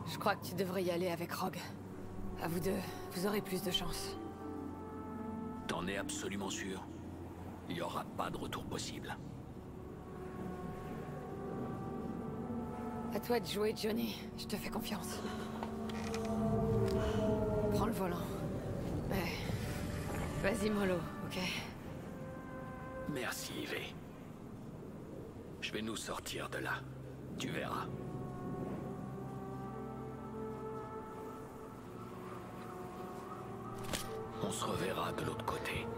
Je crois que tu devrais y aller avec Rogue. À vous deux, vous aurez plus de chance. T'en es absolument sûr? Il n'y aura pas de retour possible. À toi de jouer, Johnny. Je te fais confiance. Prends le volant. Ouais. Vas-y, mollo, ok? Merci, Ivy. Je vais nous sortir de là. Tu verras. On se reverra de l'autre côté.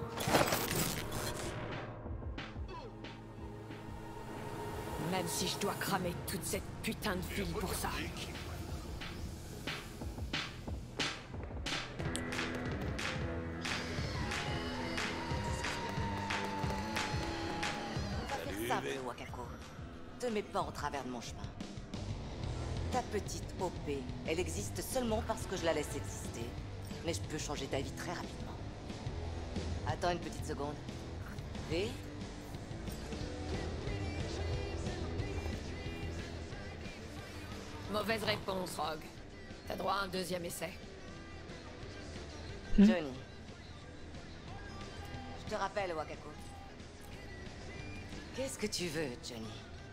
Même si je dois cramer toute cette putain de ville pour ça. Simple, Wakako. Te mets pas en travers de mon chemin. Ta petite OP, elle existe seulement parce que je la laisse exister. Mais je peux changer ta vie très rapidement. Attends une petite seconde. V? Mauvaise réponse, Rogue. T'as droit à un deuxième essai. Johnny. Je te rappelle, Wakako. Qu'est-ce que tu veux, Johnny?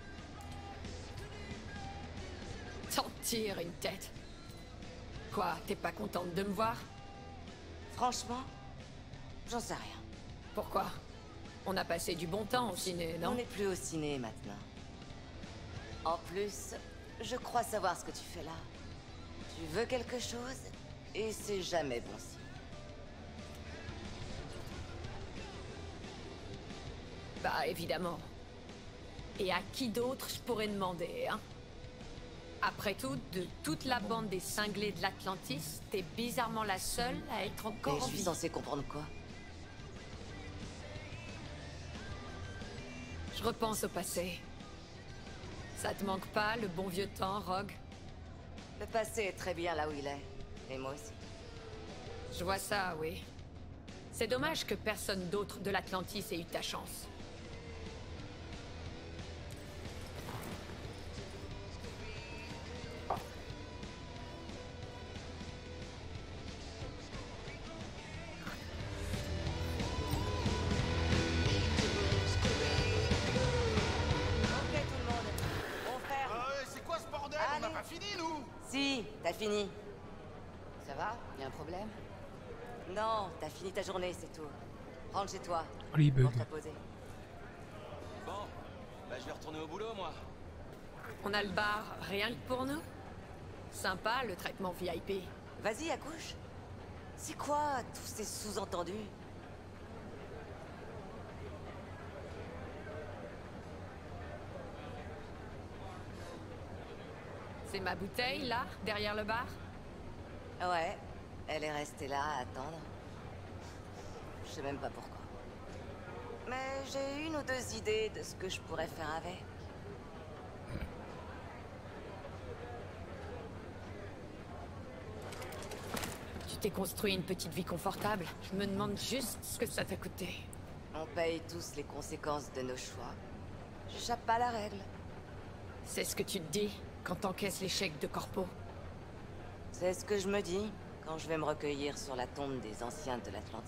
T'en tires une tête. Quoi, t'es pas contente de me voir? Franchement, j'en sais rien. Pourquoi? On a passé du bon temps au ciné, On non? n'est plus au ciné maintenant. En plus, je crois savoir ce que tu fais là. Tu veux quelque chose, et c'est jamais bon signe. Bah, évidemment. Et à qui d'autre je pourrais demander, hein? Après tout, de toute la bande des cinglés de l'Atlantis, t'es bizarrement la seule à être encore Et en je suis vie. censé comprendre quoi? Je repense au passé. Ça te manque pas, le bon vieux temps, Rogue? Le passé est très bien là où il est. Et moi aussi. Je vois ça, oui. C'est dommage que personne d'autre de l'Atlantis ait eu ta chance. Ok tout le monde, on ferme. C'est quoi ce bordel? On n'a Allez. pas fini, nous? Si, t'as fini. Ça va? Y a un problème? Non, t'as fini ta journée, c'est tout. Rentre chez toi. Oh, les bugs. Pour te reposer. Bon, bah je vais retourner au boulot, moi. On a le bar rien que pour nous? Sympa, le traitement VIP. Vas-y, accouche. C'est quoi tous ces sous-entendus? C'est ma bouteille, là, derrière le bar? Ouais, elle est restée là à attendre. Je sais même pas pourquoi. Mais j'ai une ou deux idées de ce que je pourrais faire avec. Tu t'es construit une petite vie confortable. Je me demande juste ce que ça t'a coûté. On paye tous les conséquences de nos choix. J'échappe pas à la règle. C'est ce que tu te dis quand t'encaisses l'échec de Corpo. C'est ce que je me dis quand je vais me recueillir sur la tombe des anciens de l'Atlantis.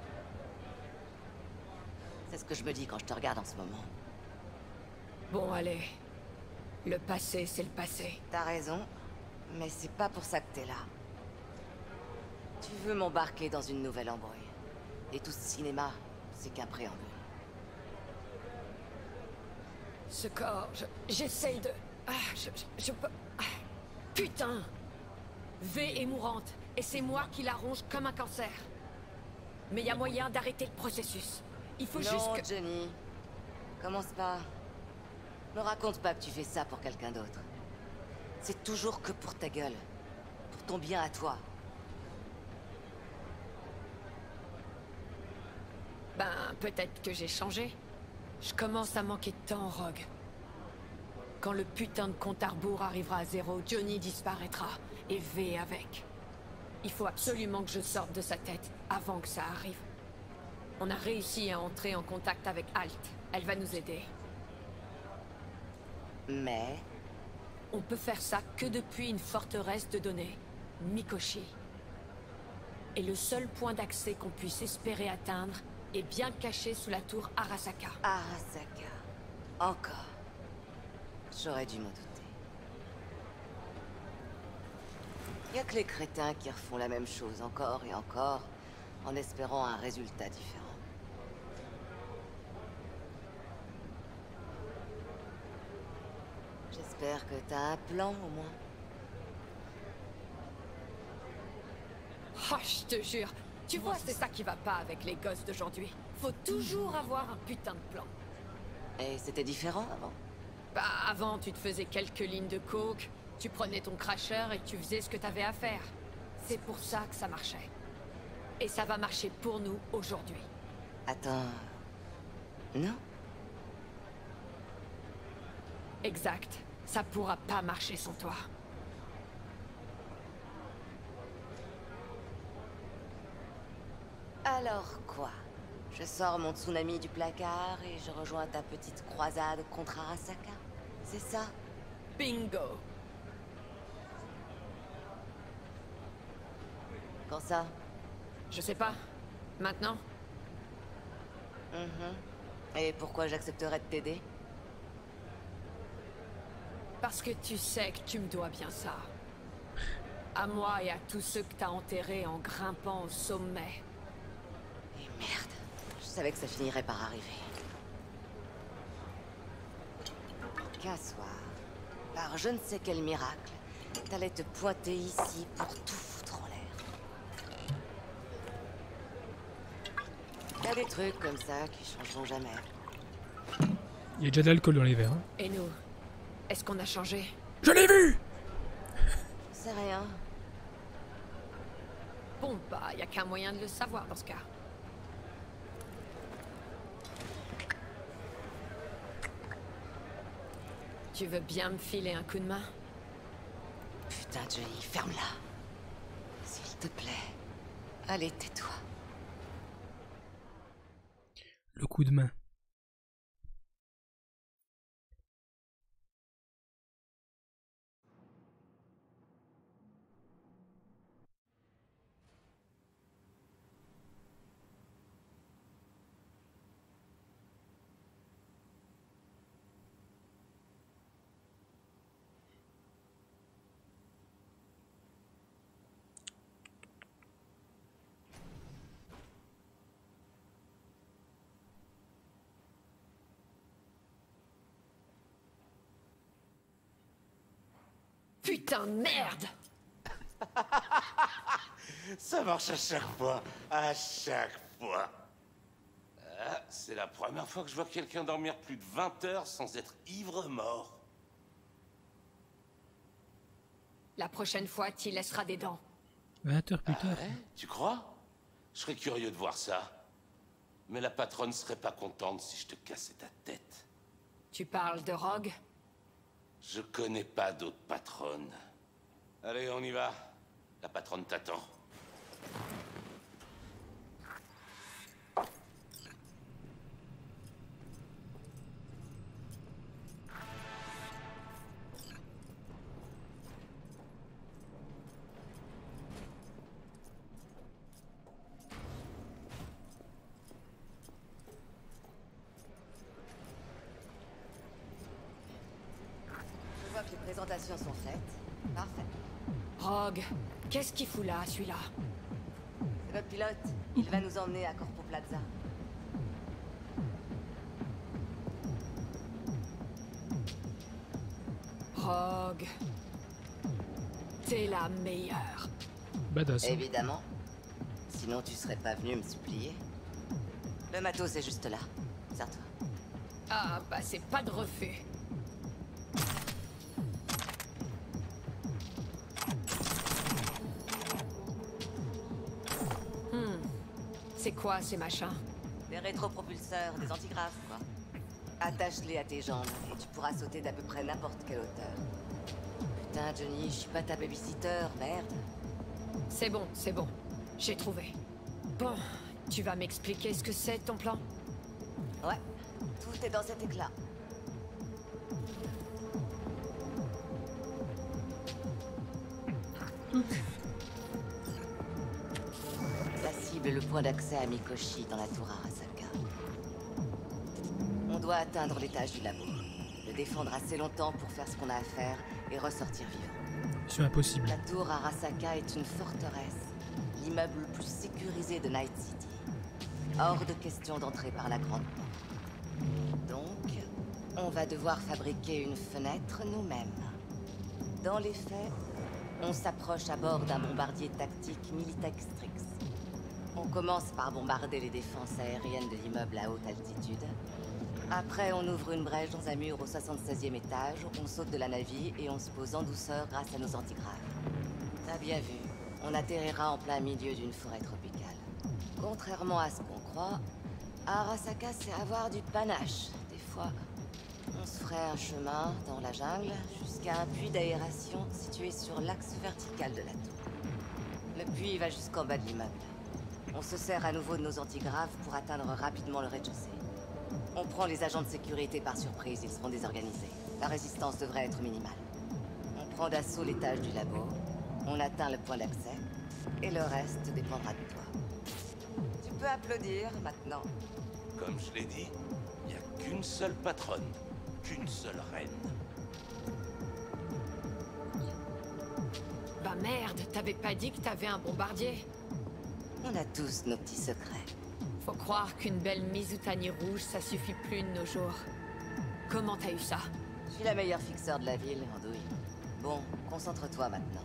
C'est ce que je me dis quand je te regarde en ce moment. Bon, allez. Le passé, c'est le passé. T'as raison, mais c'est pas pour ça que t'es là. Tu veux m'embarquer dans une nouvelle embrouille. Et tout ce cinéma, c'est qu'un préambule. Ce corps, j'essaye de... Ah, je peux... Ah, putain! V est mourante, et c'est moi qui la ronge comme un cancer. Mais il y a moyen d'arrêter le processus. Il faut juste Non, que... Johnny. Commence pas. Ne raconte pas que tu fais ça pour quelqu'un d'autre. C'est toujours que pour ta gueule. Pour ton bien à toi. Ben, peut-être que j'ai changé. Je commence à manquer de temps, Rogue. Quand le putain de compte à rebours arrivera à zéro, Johnny disparaîtra. Et V avec. Il faut absolument que je sorte de sa tête avant que ça arrive. On a réussi à entrer en contact avec Alt. Elle va nous aider. Mais... On peut faire ça que depuis une forteresse de données, Mikoshi. Et le seul point d'accès qu'on puisse espérer atteindre est bien caché sous la tour Arasaka. Arasaka. Encore. J'aurais dû m'en douter. Y a que les crétins qui refont la même chose encore et encore, en espérant un résultat différent. J'espère que t'as un plan, au moins. Oh, je te jure, tu vois, c'est ça qui va pas avec les gosses d'aujourd'hui. Faut toujours avoir un putain de plan. Et c'était différent avant? Bah, avant, tu te faisais quelques lignes de coke, tu prenais ton cracheur et tu faisais ce que t'avais à faire. C'est pour ça que ça marchait. Et ça va marcher pour nous aujourd'hui. Attends... Non? Exact. Ça pourra pas marcher sans toi. Alors quoi? Je sors mon tsunami du placard et je rejoins ta petite croisade contre Arasaka? C'est ça? Bingo! Quand ça? Je sais pas. Maintenant? Et pourquoi j'accepterais de t'aider? Parce que tu sais que tu me dois bien ça. À moi et à tous ceux que t'as enterrés en grimpant au sommet. Et merde, je savais que ça finirait par arriver. Qu'un soir, par je ne sais quel miracle, t'allais te pointer ici pour tout foutre en l'air. T'as des trucs comme ça qui changeront jamais. Il y a déjà de l'alcool dans les verres. Hein. Et nous? Est-ce qu'on a changé? Je l'ai vu! C'est rien. Bon, bah, y a qu'un moyen de le savoir dans ce cas. Tu veux bien me filer un coup de main? Putain, Johnny, ferme-la. S'il te plaît. Allez, tais-toi. Le coup de main. Putain de merde! Ça marche à chaque fois. À chaque fois. Ah, c'est la première fois que je vois quelqu'un dormir plus de 20 heures sans être ivre-mort. La prochaine fois, t'y laisseras des dents. 20 heures plus tard. Ouais, tu crois? Je serais curieux de voir ça. Mais la patronne serait pas contente si je te cassais ta tête. Tu parles de Rogue? Je connais pas d'autres patronnes. Allez, on y va. La patronne t'attend. Je vois que les présentations sont faites. Parfait. Rogue, qu'est-ce qu'il fout là, celui-là? C'est notre pilote. Il va nous emmener à Corpo Plaza. Rogue, t'es la meilleure. Badass. Hein. Évidemment. Sinon, tu serais pas venu me supplier. Le matos est juste là. Sers-toi. Ah, bah c'est pas de refus. C'est quoi ces machins? Des rétropropulseurs, des antigraphes, quoi. Attache-les à tes jambes et tu pourras sauter d'à peu près n'importe quelle hauteur. Putain, Johnny, je suis pas ta babysitter, merde. C'est bon. J'ai trouvé. Bon, tu vas m'expliquer ce que c'est ton plan? Ouais, tout est dans cet éclat. La cible est le point d'accès à Mikoshi dans la tour Arasaka. On doit atteindre l'étage du labo. Le défendre assez longtemps pour faire ce qu'on a à faire et ressortir vivant. C'est impossible. La tour Arasaka est une forteresse, l'immeuble le plus sécurisé de Night City. Hors de question d'entrer par la grande porte. Donc, on va devoir fabriquer une fenêtre nous-mêmes. Dans les faits, on s'approche à bord d'un bombardier tactique Militech Strix. On commence par bombarder les défenses aériennes de l'immeuble à haute altitude. Après, on ouvre une brèche dans un mur au 76e étage, on saute de la navire et on se pose en douceur grâce à nos antigraves. T'as bien vu, on atterrira en plein milieu d'une forêt tropicale. Contrairement à ce qu'on croit, Arasaka c'est avoir du panache. Des fois, on se ferait un chemin dans la jungle jusqu'à un puits d'aération situé sur l'axe vertical de la tour. Le puits va jusqu'en bas de l'immeuble. On se sert à nouveau de nos antigraves pour atteindre rapidement le rez-de-chaussée. On prend les agents de sécurité par surprise, ils seront désorganisés. La résistance devrait être minimale. On prend d'assaut l'étage du labo, on atteint le point d'accès, et le reste dépendra de toi. Tu peux applaudir maintenant. Comme je l'ai dit, il n'y a qu'une seule patronne, qu'une seule reine. Bah merde, t'avais pas dit que t'avais un bombardier? On a tous nos petits secrets. Faut croire qu'une belle Mizutani rouge, ça suffit plus de nos jours. Comment t'as eu ça? Je suis la meilleure fixeur de la ville, Andouille. Bon, concentre-toi maintenant.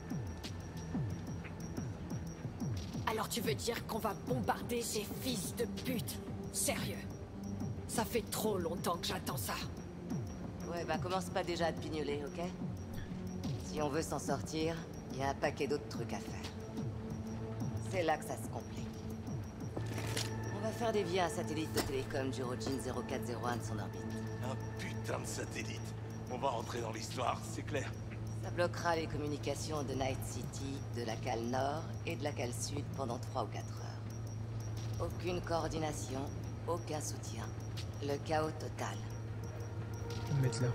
Alors tu veux dire qu'on va bombarder ces fils de pute? Sérieux? Ça fait trop longtemps que j'attends ça. Ouais, bah commence pas déjà à te pignoler, ok? Si on veut s'en sortir, il y a un paquet d'autres trucs à faire. C'est là que ça se complique. On va faire dévier un satellite de télécom Jurojin 0401 de son orbite. Un putain de satellite. On va rentrer dans l'histoire, c'est clair. Ça bloquera les communications de Night City, de la cale nord et de la cale sud pendant 3 ou 4 heures. Aucune coordination, aucun soutien. Le chaos total. On va mettre là.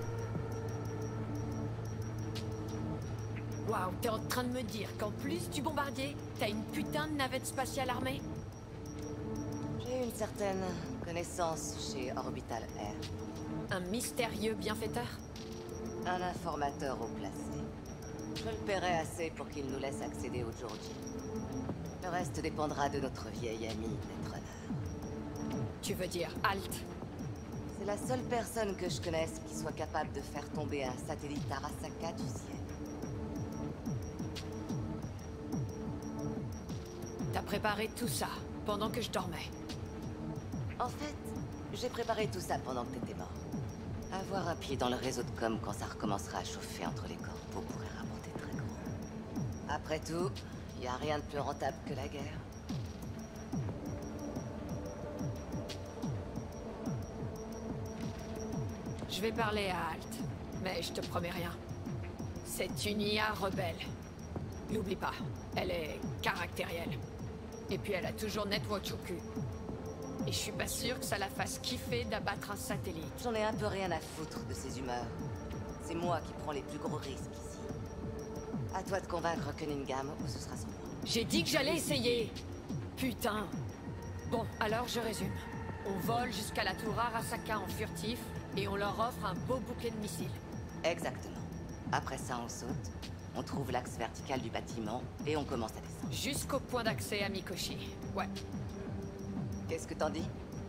Waouh, t'es en train de me dire qu'en plus du bombardier, t'as une putain de navette spatiale armée? J'ai une certaine connaissance chez Orbital Air. Un mystérieux bienfaiteur? Un informateur haut placé. Je le paierai assez pour qu'il nous laisse accéder au Georgie. Le reste dépendra de notre vieil ami Netrunner. Tu veux dire Halt? C'est la seule personne que je connaisse qui soit capable de faire tomber un satellite Arasaka du ciel. T'as préparé tout ça pendant que je dormais. En fait, j'ai préparé tout ça pendant que t'étais mort. Avoir un pied dans le réseau de com quand ça recommencera à chauffer entre les corpos pourrait rapporter très gros. Après tout, y a rien de plus rentable que la guerre. Je vais parler à Halt, mais je te promets rien. C'est une IA rebelle. N'oublie pas, elle est caractérielle. Et puis elle a toujours Netwatch au cul. Et je suis pas sûr que ça la fasse kiffer d'abattre un satellite. J'en ai un peu rien à foutre de ses humeurs. C'est moi qui prends les plus gros risques ici. À toi de convaincre Cunningham ou ce sera sans moi. J'ai dit que j'allais essayer. Putain. Bon, alors je résume. On vole jusqu'à la tour Arasaka en furtif et on leur offre un beau bouquet de missiles. Exactement. Après ça, on saute, on trouve l'axe vertical du bâtiment et on commence à descendre. Jusqu'au point d'accès à Mikoshi. Ouais. Qu'est-ce que t'en dis?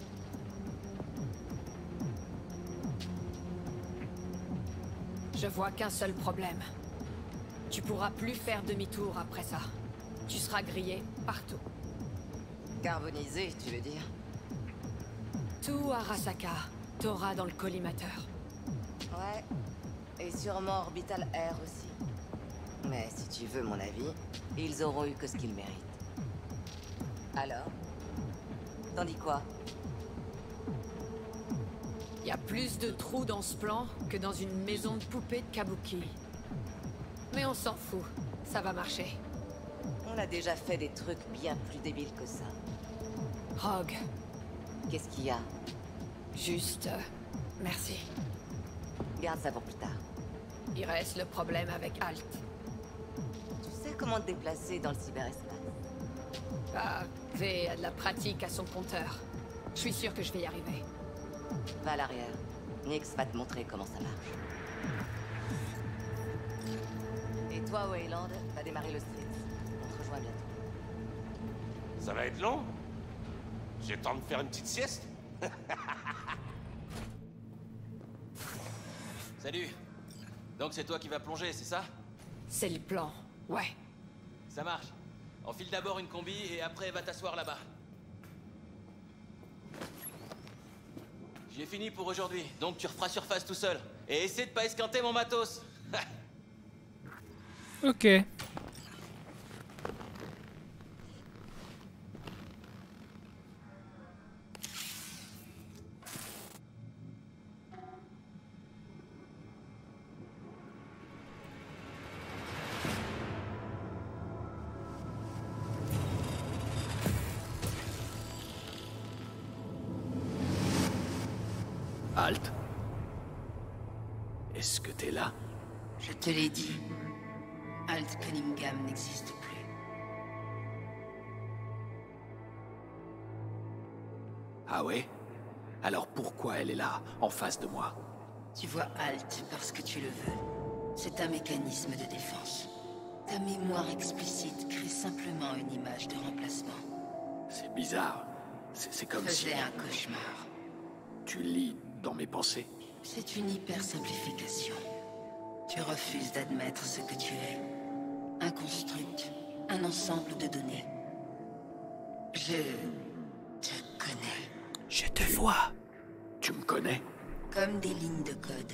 Je vois qu'un seul problème. Tu pourras plus faire demi-tour après ça. Tu seras grillé partout. Carbonisé, tu veux dire? Tout Arasaka, t'auras dans le collimateur. Ouais. Et sûrement Orbital Air aussi. Mais si tu veux mon avis, ils auront eu que ce qu'ils méritent. Alors? T'en dis quoi? Il y a plus de trous dans ce plan que dans une maison de poupée de Kabuki. Mais on s'en fout, ça va marcher. On a déjà fait des trucs bien plus débiles que ça. Rogue, Qu'est-ce qu'il y a? juste... merci. Garde ça pour plus tard. Il reste le problème avec Halt. Tu sais comment te déplacer dans le cyberespace. Ah, V a de la pratique à son compteur. Je suis sûr que je vais y arriver. Va à l'arrière. Nyx va te montrer comment ça marche. Et toi, Wayland, va démarrer le street. On te rejoint bientôt. Ça va être long? J'ai le temps de faire une petite sieste? Salut. Donc c'est toi qui vas plonger, c'est ça? C'est le plan, ouais. Ça marche. Enfile d'abord une combi et après va t'asseoir là-bas. J'ai fini pour aujourd'hui, donc tu referas surface tout seul. Et essaie de pas esquinter mon matos. Ok. Halt. Est-ce que t'es là? Je te l'ai dit. Alt Cunningham n'existe plus. Ah ouais? Alors pourquoi elle est là, en face de moi? Tu vois Alt parce que tu le veux. C'est un mécanisme de défense. Ta mémoire explicite crée simplement une image de remplacement. C'est bizarre. C'est comme si... Faisais un cauchemar. Tu lis dans mes pensées? C'est une hyper-simplification. Tu refuses d'admettre ce que tu es. Un construct, un ensemble de données. Je te connais. Je te vois. Tu me connais? Comme des lignes de code.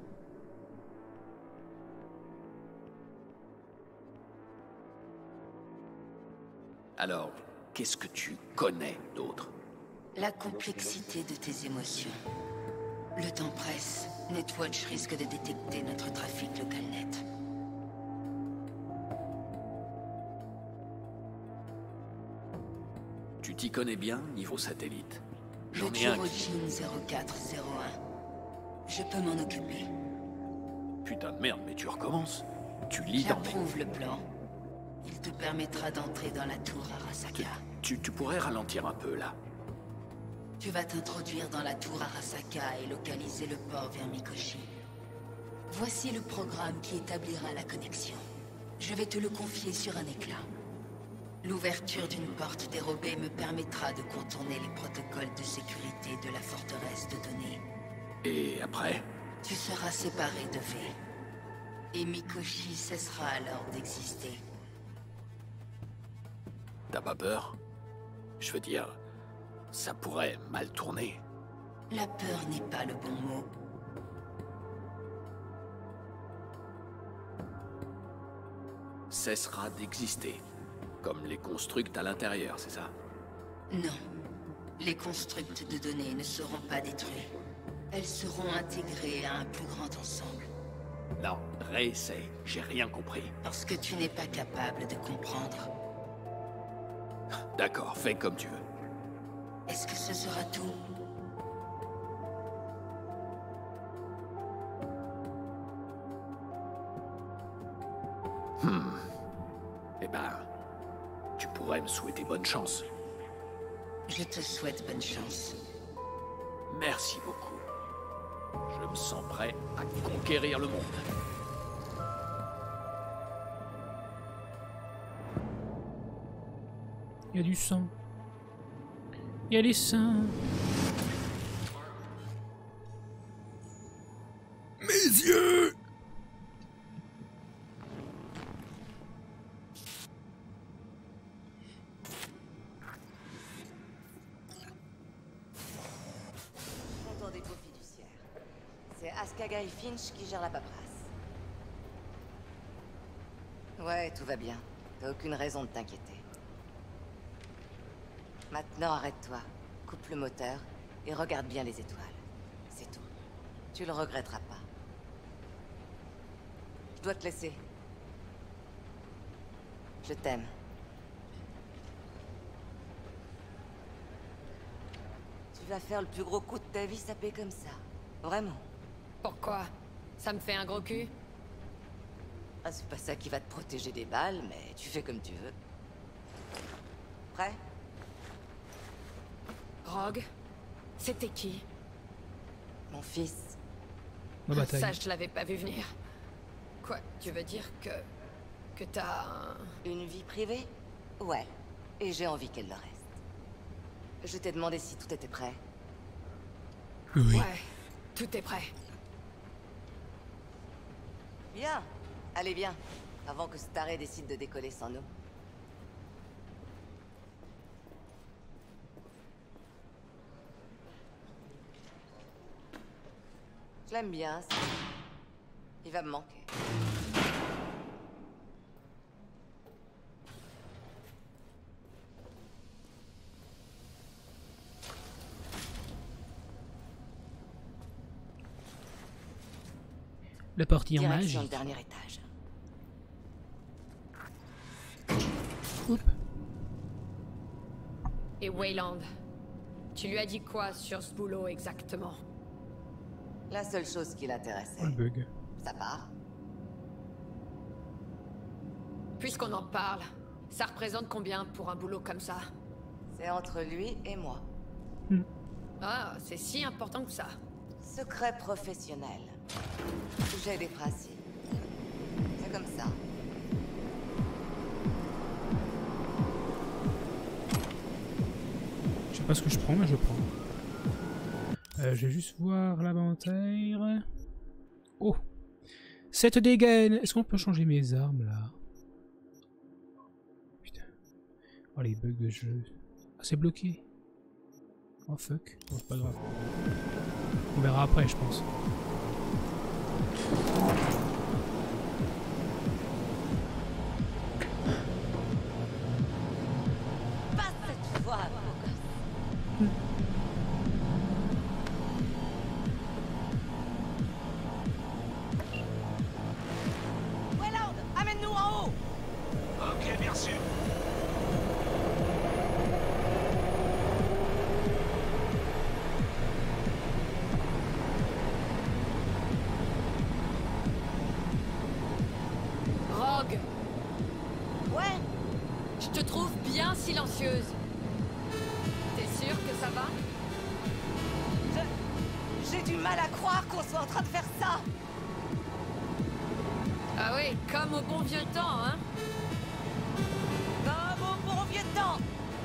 Alors, qu'est-ce que tu connais d'autre? La complexité de tes émotions. Le temps presse. Netwatch risque de détecter notre trafic local net. Tu t'y connais bien, niveau satellite? Le J'en ai un qui... Turogene 0401. Je peux m'en occuper. Putain de merde, mais tu recommences. Tu lis dans mes... J'approuve le plan. Il te permettra d'entrer dans la tour Arasaka. Tu pourrais ralentir un peu, là. Tu vas t'introduire dans la tour Arasaka et localiser le port vers Mikoshi. Voici le programme qui établira la connexion. Je vais te le confier sur un éclat. L'ouverture d'une porte dérobée me permettra de contourner les protocoles de sécurité de la forteresse de données. Et après? Tu seras séparé de V. Et Mikoshi cessera alors d'exister. T'as pas peur? Je veux dire, ça pourrait mal tourner. La peur n'est pas le bon mot. Cessera d'exister. Comme les constructs à l'intérieur, c'est ça? Non. Les constructs de données ne seront pas détruits. Elles seront intégrées à un plus grand ensemble. Non, réessaye. J'ai rien compris. Parce que tu n'es pas capable de comprendre. D'accord, fais comme tu veux. Est-ce que ce sera tout? Eh ben, tu pourrais me souhaiter bonne chance. Je te souhaite bonne chance. Merci beaucoup. Je me sens prêt à conquérir le monde. Il y a du sang. Il y a des seins. Mes yeux! Compte en dépôt fiduciaire. C'est Askagai Finch qui gère la paperasse. Ouais, tout va bien. T'as aucune raison de t'inquiéter. Maintenant, arrête-toi. Coupe le moteur et regarde bien les étoiles. C'est tout. Tu le regretteras pas. Je dois te laisser. Je t'aime. Tu vas faire le plus gros coup de ta vie sapé comme ça. Vraiment. Pourquoi? Ça me fait un gros cul? Ah, c'est pas ça qui va te protéger des balles, mais tu fais comme tu veux. Prêt? Rogue, c'était qui? Mon fils. La bataille. Ça, je l'avais pas vu venir. Quoi, tu veux dire que t'as un... Une vie privée? Ouais. Et j'ai envie qu'elle le reste. Je t'ai demandé si tout était prêt. Oui. Ouais, tout est prêt. Bien. Allez bien. Avant que ce taré décide de décoller sans nous. Je l'aime bien, ça. Il va me manquer. La partie en Direction magie. le dernier étage. Oup. Et Wayland, tu lui as dit quoi sur ce boulot exactement? La seule chose qui Oh, le l'intéressait. bug. Ça part. Puisqu'on en parle, ça représente combien pour un boulot comme ça? C'est entre lui et moi. Ah, c'est si important que ça. Secret professionnel. J'ai des principes. C'est comme ça. Je sais pas ce que je prends, mais je prends. Je vais juste voir l'inventaire. Oh, 7 dégâts. Est-ce qu'on peut changer mes armes là? Putain. Oh, les bugs de jeu. Ah, c'est bloqué. Oh fuck. Bon, c'est pas grave. On verra après, je pense. Pas cette fois, beau gosse. Wayland, amène-nous en haut. Ok, bien sûr. Rogue, Ouais, je te trouve bien silencieuse. T'es sûr que ça va? j'ai du mal à croire qu'on soit en train de faire ça. Ah oui, comme au bon vieux temps, hein? Comme au bon vieux temps.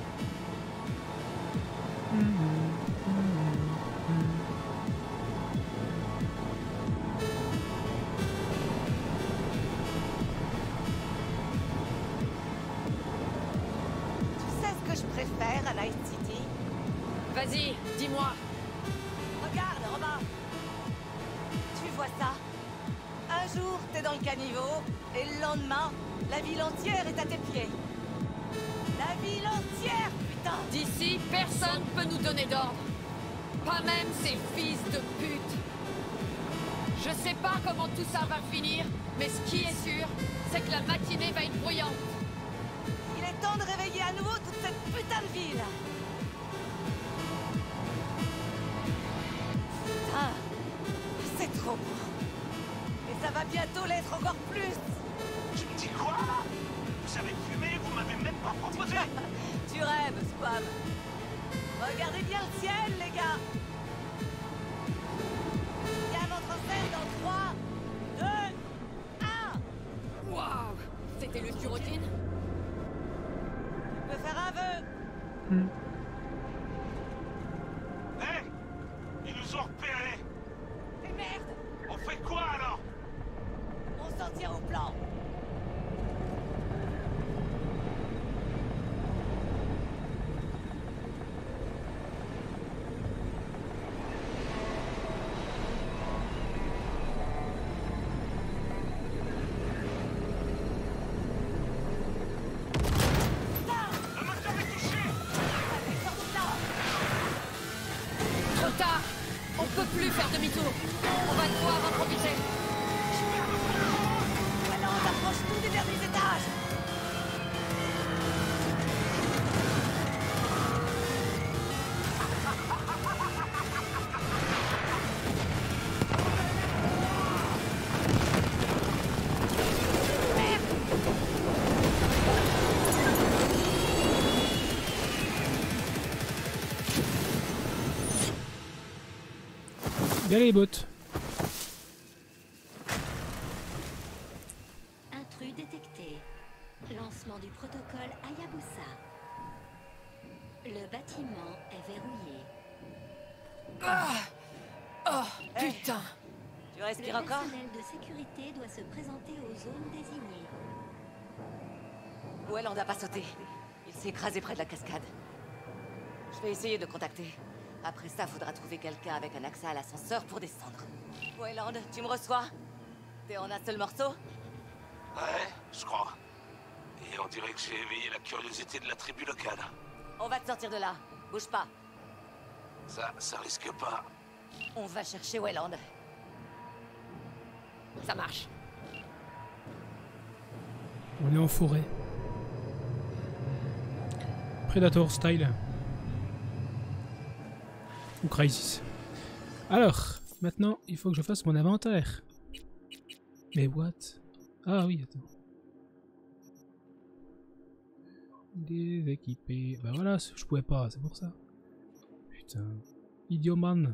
Tu sais ce que je préfère à Night City? Vas-y, dis-moi. Regarde, Robin. Tu vois ça? Un jour, t'es dans le caniveau, et le lendemain, la ville entière est à tes pieds. La ville entière, putain! D'ici, personne peut nous donner d'ordre. Pas même ces fils de pute. Je sais pas comment tout ça va finir, mais ce qui est sûr, c'est que la matinée va être bruyante. Il est temps de réveiller à nouveau toute cette putain de ville! Putain! C'est trop beau! Et ça va bientôt l'être encore plus! Tu me dis quoi, là? Vous savez fumer, vous m'avez même pas proposé. Tu rêves, Spam! Regardez bien le ciel, les gars! Gamme entre scène dans 3, 2, 1! Waouh! C'était le surotine? Tu peux faire un vœu! Hé! Ils nous ont repérés. Et merde! On fait quoi, alors? On s'en tient au plan! Le moteur est touché. Allez, sors de là! Trop tard! On peut plus faire demi-tour. On va devoir improviser. Maintenant, Bien les bottes. Intrus détecté. Lancement du protocole Hayabusa. Le bâtiment est verrouillé. Oh, putain! Tu Le respires encore? personnel de sécurité doit se présenter aux zones désignées. Wayland n'a pas sauté. Il s'est écrasé près de la cascade. Je vais essayer de le contacter. Après ça, faudra trouver quelqu'un avec un accès à l'ascenseur pour descendre. Wayland, tu me reçois? T'es en un seul morceau? Ouais, je crois. Et on dirait que j'ai éveillé la curiosité de la tribu locale. On va te sortir de là. Bouge pas. Ça risque pas. On va chercher Wayland. Ça marche. On est en forêt. Predator style. Ou Crysis. Alors, maintenant, il faut que je fasse mon inventaire. Mais what? Ah oui, attends. Déséquipé. Bah voilà, je pouvais pas, c'est pour ça. Putain. Idioman.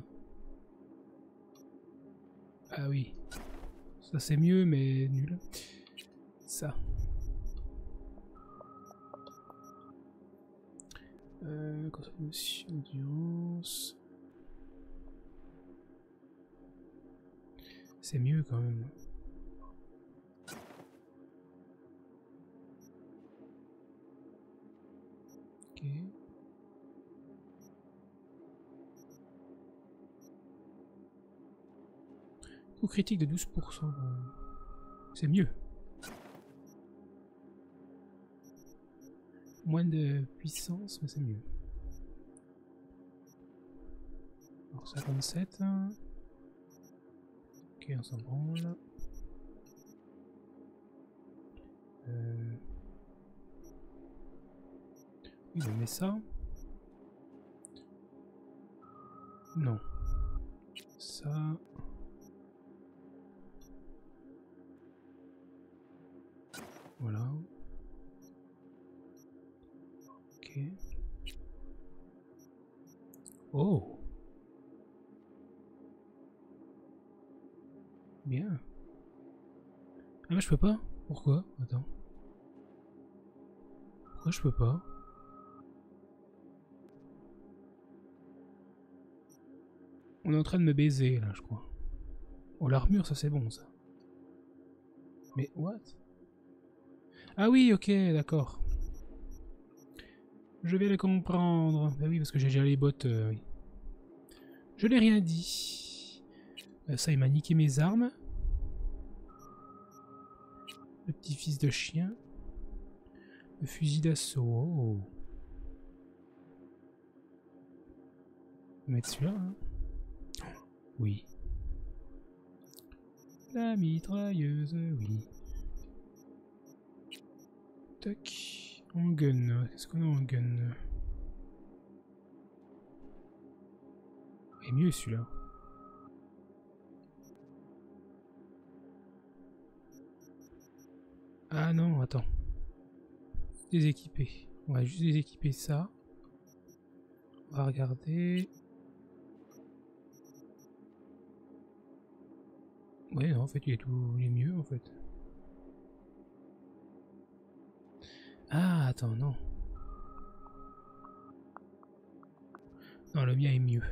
Ah oui. Ça c'est mieux, mais nul. Ça. Consommation, endurance. C'est mieux quand même. Ok. Coup critique de 12%. C'est mieux. Moins de puissance, mais c'est mieux. Alors 57. Ok, on s'en branle. Oui, on met ça. Non. Ça. Voilà. Ok. Oh. Bien. Ah mais je peux pas. Pourquoi? Attends. Pourquoi je peux pas? On est en train de me baiser là, je crois. Oh, l'armure, ça c'est bon ça. Mais what? Ah oui, ok, d'accord. Je vais le comprendre. Bah oui, parce que j'ai déjà les bottes. Oui. Je n'ai rien dit. Ça, il m'a niqué mes armes. Le petit fils de chien. Le fusil d'assaut. Oh. On va mettre celui-là. Hein. Oui. La mitrailleuse, oui. Tac. En gun. Qu'est-ce qu'on a en gun? Il est mieux celui-là. Ah non, attends. Déséquiper. On va juste déséquiper ça. On va regarder. Ouais, non, en fait, il est mieux, en fait. Ah, attends, non. Non, le mien est mieux.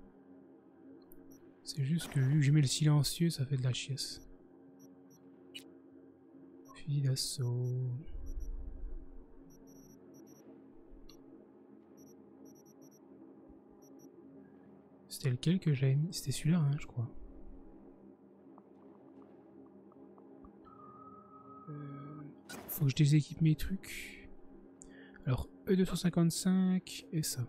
C'est juste que vu que je mets le silencieux, ça fait de la chiasse. Fusil d'assaut. C'était lequel que j'avais mis? C'était celui-là, hein, je crois. Faut que je déséquipe mes trucs. Alors, E255 et ça.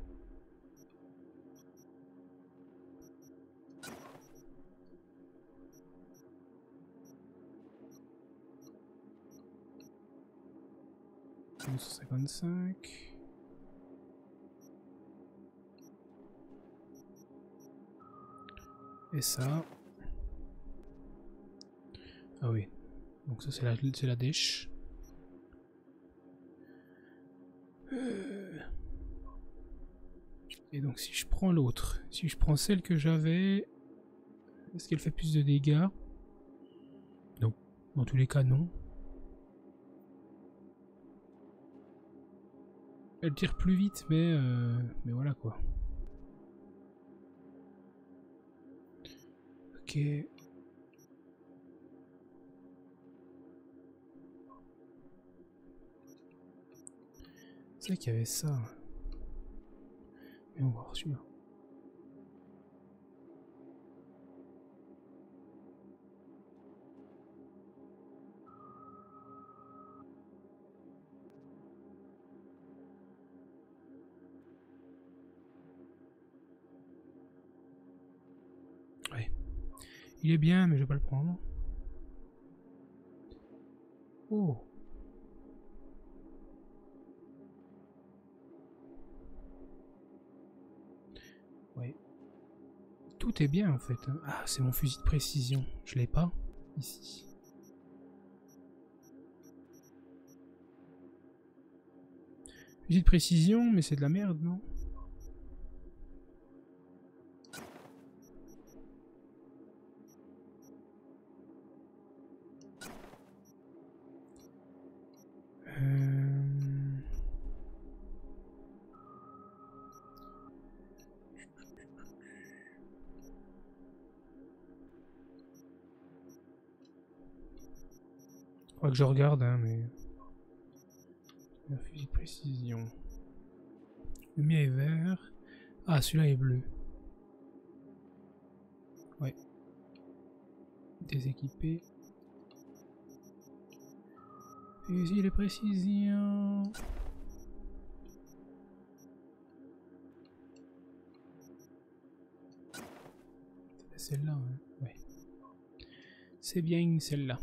E255. Et ça. Ah oui. Donc ça c'est la dèche. Et donc si je prends l'autre, si je prends celle que j'avais, Est-ce qu'elle fait plus de dégâts? Non. Dans tous les cas, non. Elle tire plus vite, mais voilà quoi. Ok. C'est vrai qu'il y avait ça. Mais on va voir celui-là. Ouais. Il est bien, mais je vais pas le prendre. Oh. Ouais. Tout est bien en fait. Ah, c'est mon fusil de précision. Je l'ai pas ici. Fusil de précision, mais c'est de la merde, non? Faudra que je regarde, hein, mais... Un fusil de précision. Le mien est vert. Ah, celui-là est bleu. Ouais. Déséquipé. Fusil de précision. C'est celle-là, hein. Ouais. C'est bien celle-là.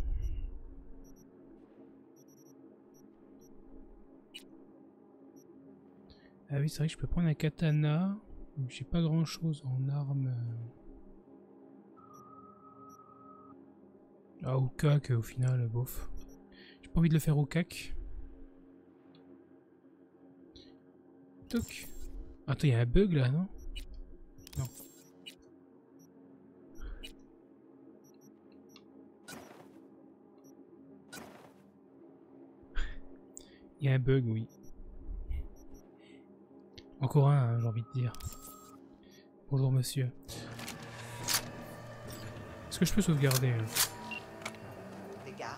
Ah oui, c'est vrai que je peux prendre un katana. J'ai pas grand chose en armes. Ah, au cac, au final, bof. J'ai pas envie de le faire au cac. Toc. Attends, il y a un bug là, non? Non. Il y a un bug, oui. Encore un, hein, j'ai envie de dire. Bonjour monsieur. Est-ce que je peux sauvegarder? Les gars,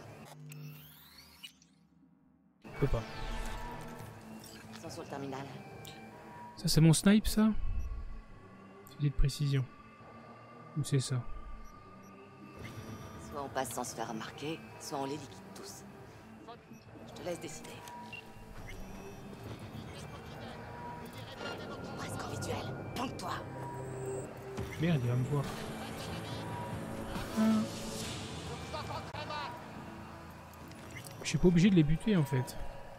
Je peux pas. ils sont sur le terminal. Ça c'est mon snipe ça? Fusil de précision. Ou c'est ça? Soit on passe sans se faire remarquer, soit on les liquide tous. Je te laisse décider. Presque en visuel. Planque-toi. Merde, il va me voir. Ah. Je suis pas obligé de les buter en fait.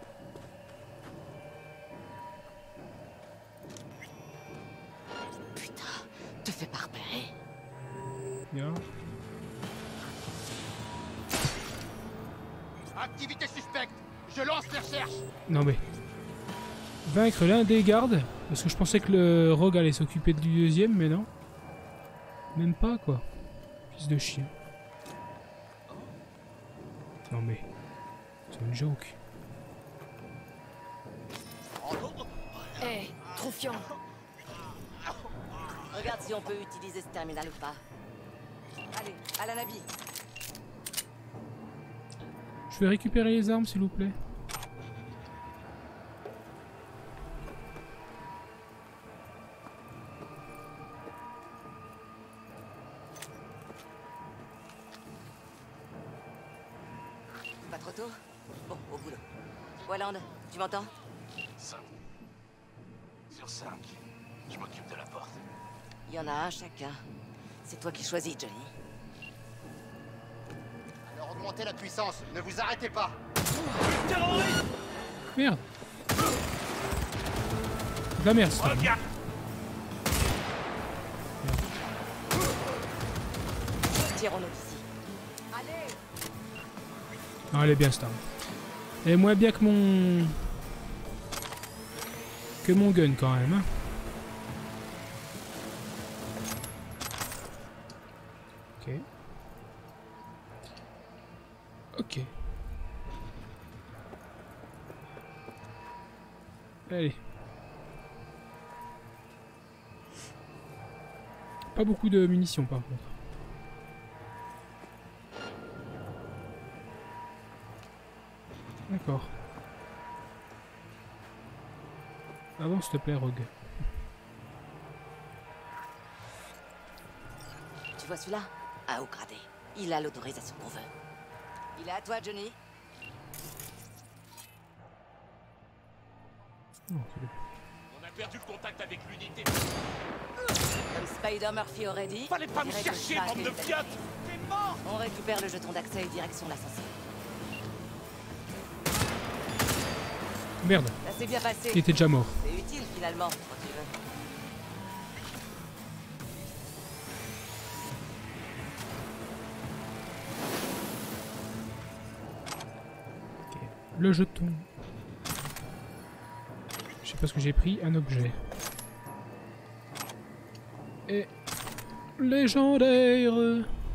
Putain, te fais pas repérer. Bien. Activité suspecte. Je lance les recherches. Non mais... Vaincre l'un des gardes. Parce que je pensais que le rogue allait s'occuper du deuxième, mais non. Même pas quoi. Fils de chien. Non mais... C'est une joke. Hé, hey, Troufion. Regarde si on peut utiliser ce terminal ou pas. Allez, à la navire. Je vais récupérer les armes s'il vous plaît. Pas trop tôt? Bon, au boulot. Walland, tu m'entends? 5 sur 5. Je m'occupe de la porte. Il y en a un chacun. C'est toi qui choisis, Johnny. Alors augmentez la puissance. Ne vous arrêtez pas. Merde. De la merde ça. Tirons-nous d'ici. Allez! Non, elle est bien cette arme. Elle est moins bien que mon... gun quand même. Hein. Ok. Allez. Pas beaucoup de munitions par contre. D'accord. Avance s'il te plaît, Rogue. Tu vois celui-là? Un haut gradé. Il a l'autorisation qu'on veut. Il est à toi, Johnny. Oh, c'est bon. On a perdu le contact avec l'unité. Comme Spider Murphy aurait dit... Fallait pas me chercher, bande de fiottes! T'es mort! On récupère le jeton d'accès et direction l'ascenseur. Merde. Ça s'est bien passé. Il était déjà mort. C'est utile finalement, quand tu veux. Okay. Le jeton. Je sais pas ce que j'ai pris, un objet. Et légendaire.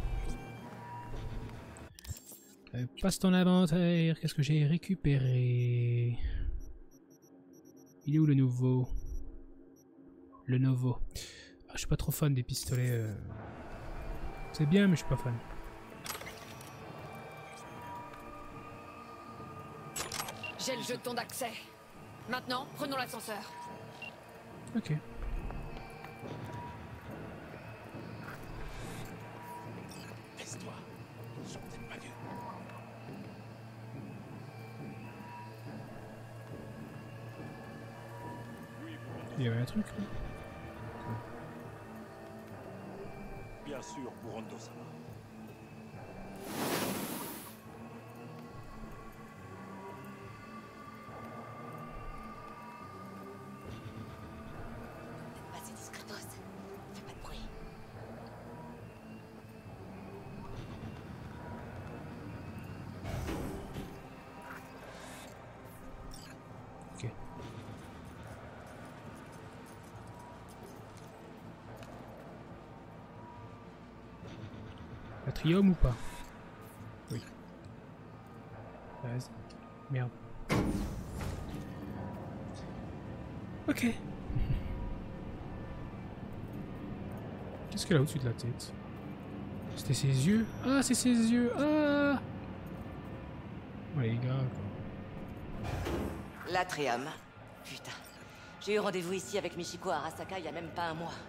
Passe ton inventaire. Qu'est-ce que j'ai récupéré? Il est où le nouveau? Le nouveau. Ah, je suis pas trop fan des pistolets. C'est bien, mais je suis pas fan. J'ai le jeton d'accès. Maintenant, prenons l'ascenseur. Ok. Laisse-toi. Je suis peut-être pas vu. Il y avait un truc là. Bien sûr, pour Rondo-sama. Vas-y, discretos. Fais pas de bruit. Ok. Atrium ou pas? Oui. Vas-y. Merde. Ok. Qu'est-ce qu'elle a au-dessus de la tête? C'était ses yeux? Ah, c'est ses yeux! Ah! Ouais, les gars, quoi. L'Atrium. Putain. J'ai eu rendez-vous ici avec Michiko Arasaka il y a même pas un mois.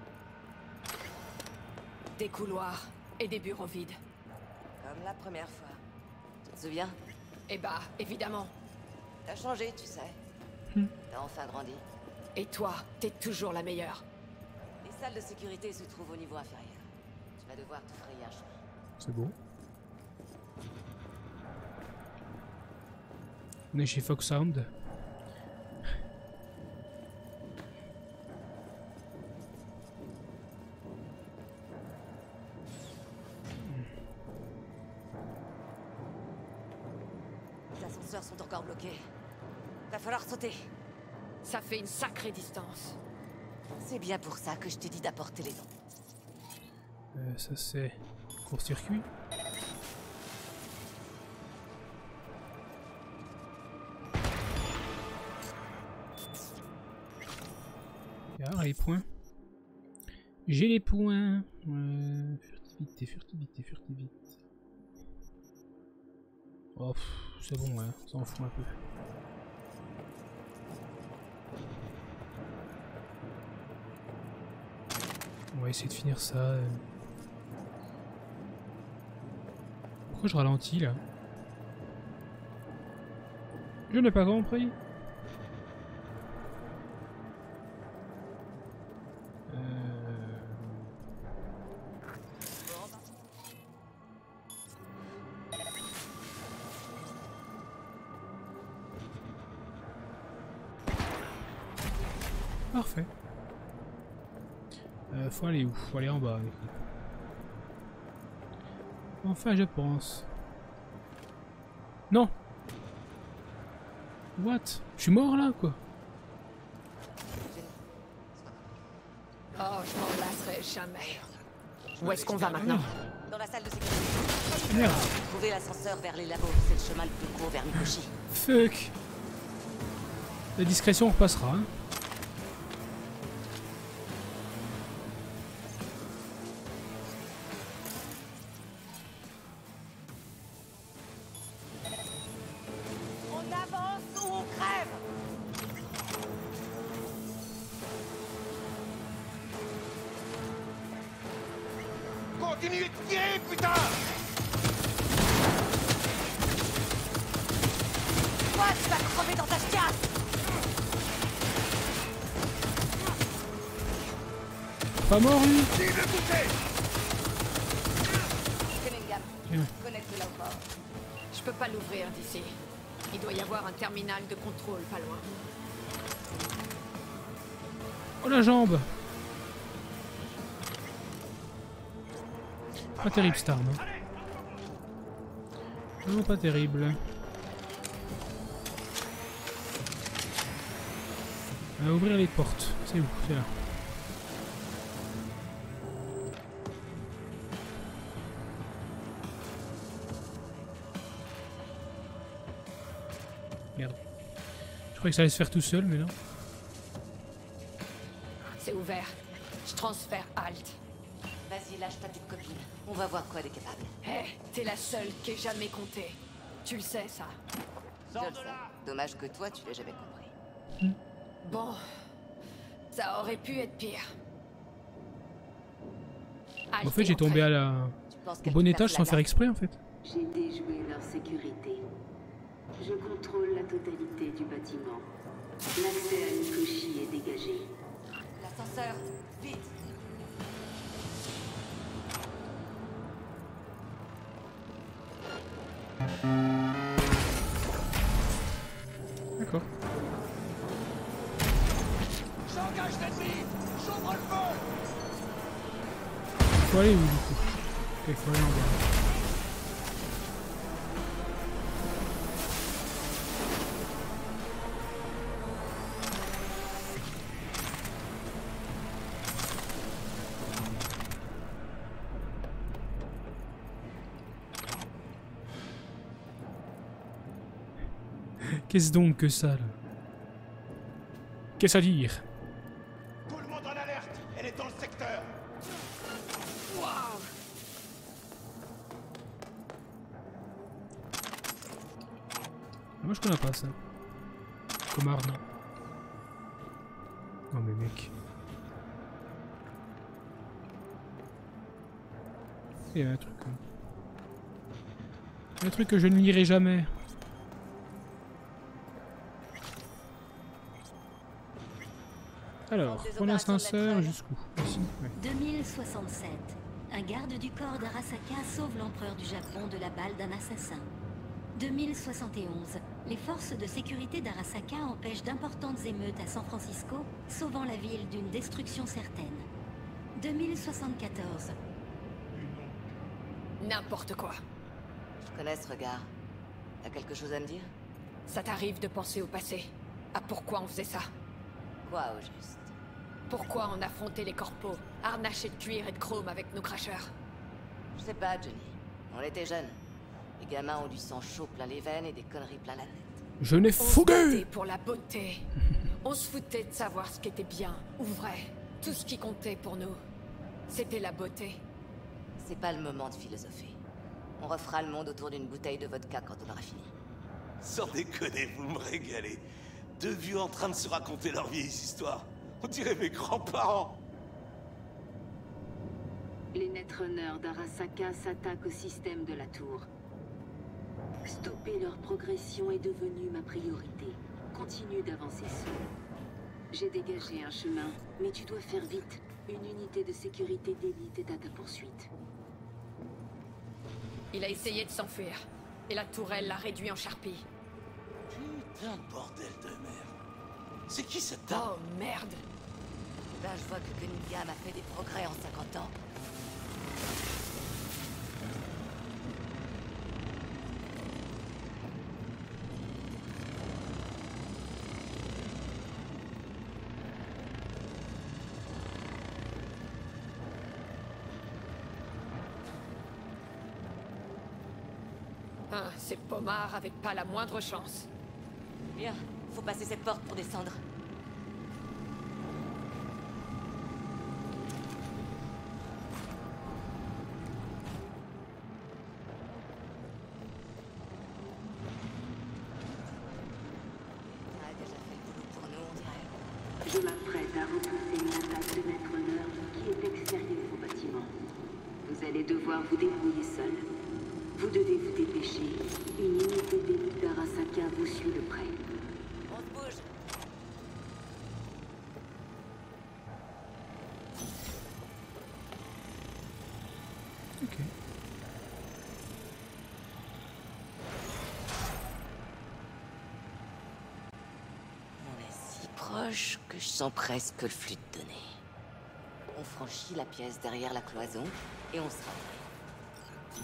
Des couloirs et des bureaux vides. Comme la première fois. Tu te souviens? Eh bah, évidemment. T'as changé, tu sais. T'as enfin grandi. Et toi, t'es toujours la meilleure. Les salles de sécurité se trouvent au niveau inférieur. Tu vas devoir te frayer un chemin. C'est bon. On est chez Fox Sound. Les ascenseurs sont encore bloqués. Va falloir sauter. Ça fait une sacrée distance. C'est bien pour ça que je t'ai dit d'apporter les dons. Ça c'est court-circuit. Ah, les points. J'ai les points. Furtivité, furtivité, furtivité. Oh, c'est bon, hein, ça en fout un peu. On va essayer de finir ça. Pourquoi je ralentis là? Je n'ai pas compris. Parfait. Faut aller où? Faut aller en bas. Enfin, je pense. Non. What? Je suis mort là, quoi. Oh, je m'en lasserai jamais. Où est-ce qu'on va maintenant? Dans la salle de sécurité. Merde. Trouve Trouvez l'ascenseur vers les labos, c'est le chemin le plus court vers Mikoshi. Fuck. La discrétion repassera. Hein. On avance ou on crève. Continuez de tirer, putain! Toi, tu vas crever dans ta chiasse! Pas mort lui. Cunningham, connecte-la au port. Je peux pas l'ouvrir d'ici. Il doit y avoir un terminal de contrôle pas loin. Oh la jambe. Pas terrible cette arme. Hein. Non, pas terrible. Ouvrir les portes. C'est où? C'est là. Merde. Je croyais que ça allait se faire tout seul, mais non. C'est ouvert. Je transfère Alt. Vas-y, lâche ta petite copine. On va voir quoi elle est capable. Hé, t'es la seule qui ait jamais compté. Tu le sais, ça. Je le sais. Dommage que toi, tu l'aies jamais compris. Bon. Ça aurait pu être pire. Alt En fait, est j'ai tombé entrée. à la... au bon étage sans faire exprès, en fait. J'ai déjoué leur sécurité. Je contrôle la totalité du bâtiment. L'accès à Mikoshi est dégagé. L'ascenseur, vite! D'accord. J'engage l'ennemi! J'ouvre le feu! Faut aller où, du coup? Ok, faut aller en bas. Qu'est-ce donc que ça, là? Qu'est-ce à dire? Tout le monde en alerte! Elle est dans le secteur! Moi je connais pas ça. Comme arme. Non mais mec. Il y a un truc. Hein. Un truc que je ne lirai jamais. Alors, prenez l'ascenseur jusqu'où? Ici, ouais. 2067. Un garde du corps d'Arasaka sauve l'empereur du Japon de la balle d'un assassin. 2071. Les forces de sécurité d'Arasaka empêchent d'importantes émeutes à San Francisco, sauvant la ville d'une destruction certaine. 2074. N'importe quoi. Je connais ce regard. T'as quelque chose à me dire? Ça t'arrive de penser au passé? À pourquoi on faisait ça? Quoi, au juste? Pourquoi on affrontait les corpos, harnachés de cuir et de chrome avec nos cracheurs? Je sais pas, Johnny. On était jeunes. Les gamins ont du sang chaud plein les veines et des conneries plein la tête. Je n'ai fougué! On se battait pour la beauté. On se foutait de savoir ce qui était bien ou vrai. Tout ce qui comptait pour nous, c'était la beauté. C'est pas le moment de philosopher. On refera le monde autour d'une bouteille de vodka quand on aura fini. Sans déconner, vous me régalez. Deux vieux en train de se raconter leurs vieilles histoires. On dirait mes grands-parents. Les Netrunners d'Arasaka s'attaquent au système de la tour. Stopper leur progression est devenu ma priorité. Continue d'avancer seul. J'ai dégagé un chemin, mais tu dois faire vite. Une unité de sécurité d'élite est à ta poursuite. Il a essayé de s'enfuir, et la tourelle l'a réduit en charpie. Putain de bordel de merde. C'est qui cette dame? Oh merde! Là, je vois que Cunningham a fait des progrès en 50 ans. Hein, ces pommards avaient pas la moindre chance. Bien, faut passer cette porte pour descendre. Je m'apprête à repousser une attaque de Maître Nerd qui est extérieure au bâtiment. Vous allez devoir vous débrouiller seul. Vous devez vous dépêcher. Une unité d'élite d'Arasaka vous suit de près. On se bouge. Ok. Proche que je sens presque le flux de données. On franchit la pièce derrière la cloison et on sera prêt.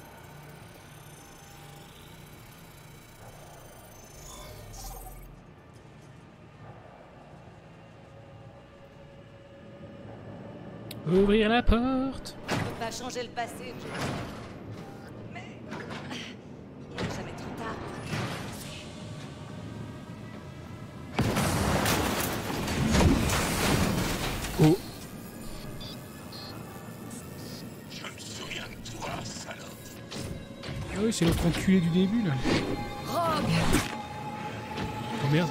Ouvrir la porte. On peut pas changer le passé. Mais il n'est jamais trop tard. Oh. Je me souviens de toi, salope. Ah oui, c'est l'autre enculé du début là. Rogue! Oh merde.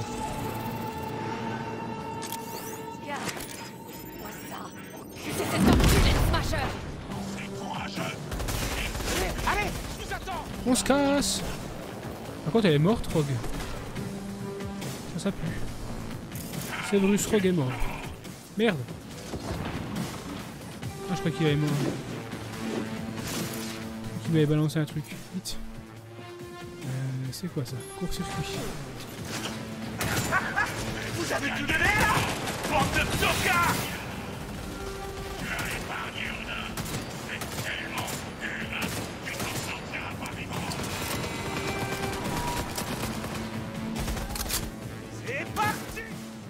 Regarde-moi ça. C'est cet enculé de Smasher! C'est courageux. Allez, je vous attends. On se casse. Par contre, elle est morte, Rogue. Ça pue. Severus Rogue est mort. Merde. Ah, je crois qu'il avait mort. Il m'avait balancé un truc. Vite. C'est quoi ça? Court-circuit. Vous avez tout donné là. Bande de tocards. Tu as épargné Oda. C'est tellement humain que t'en sortiras pas vivant. C'est parti.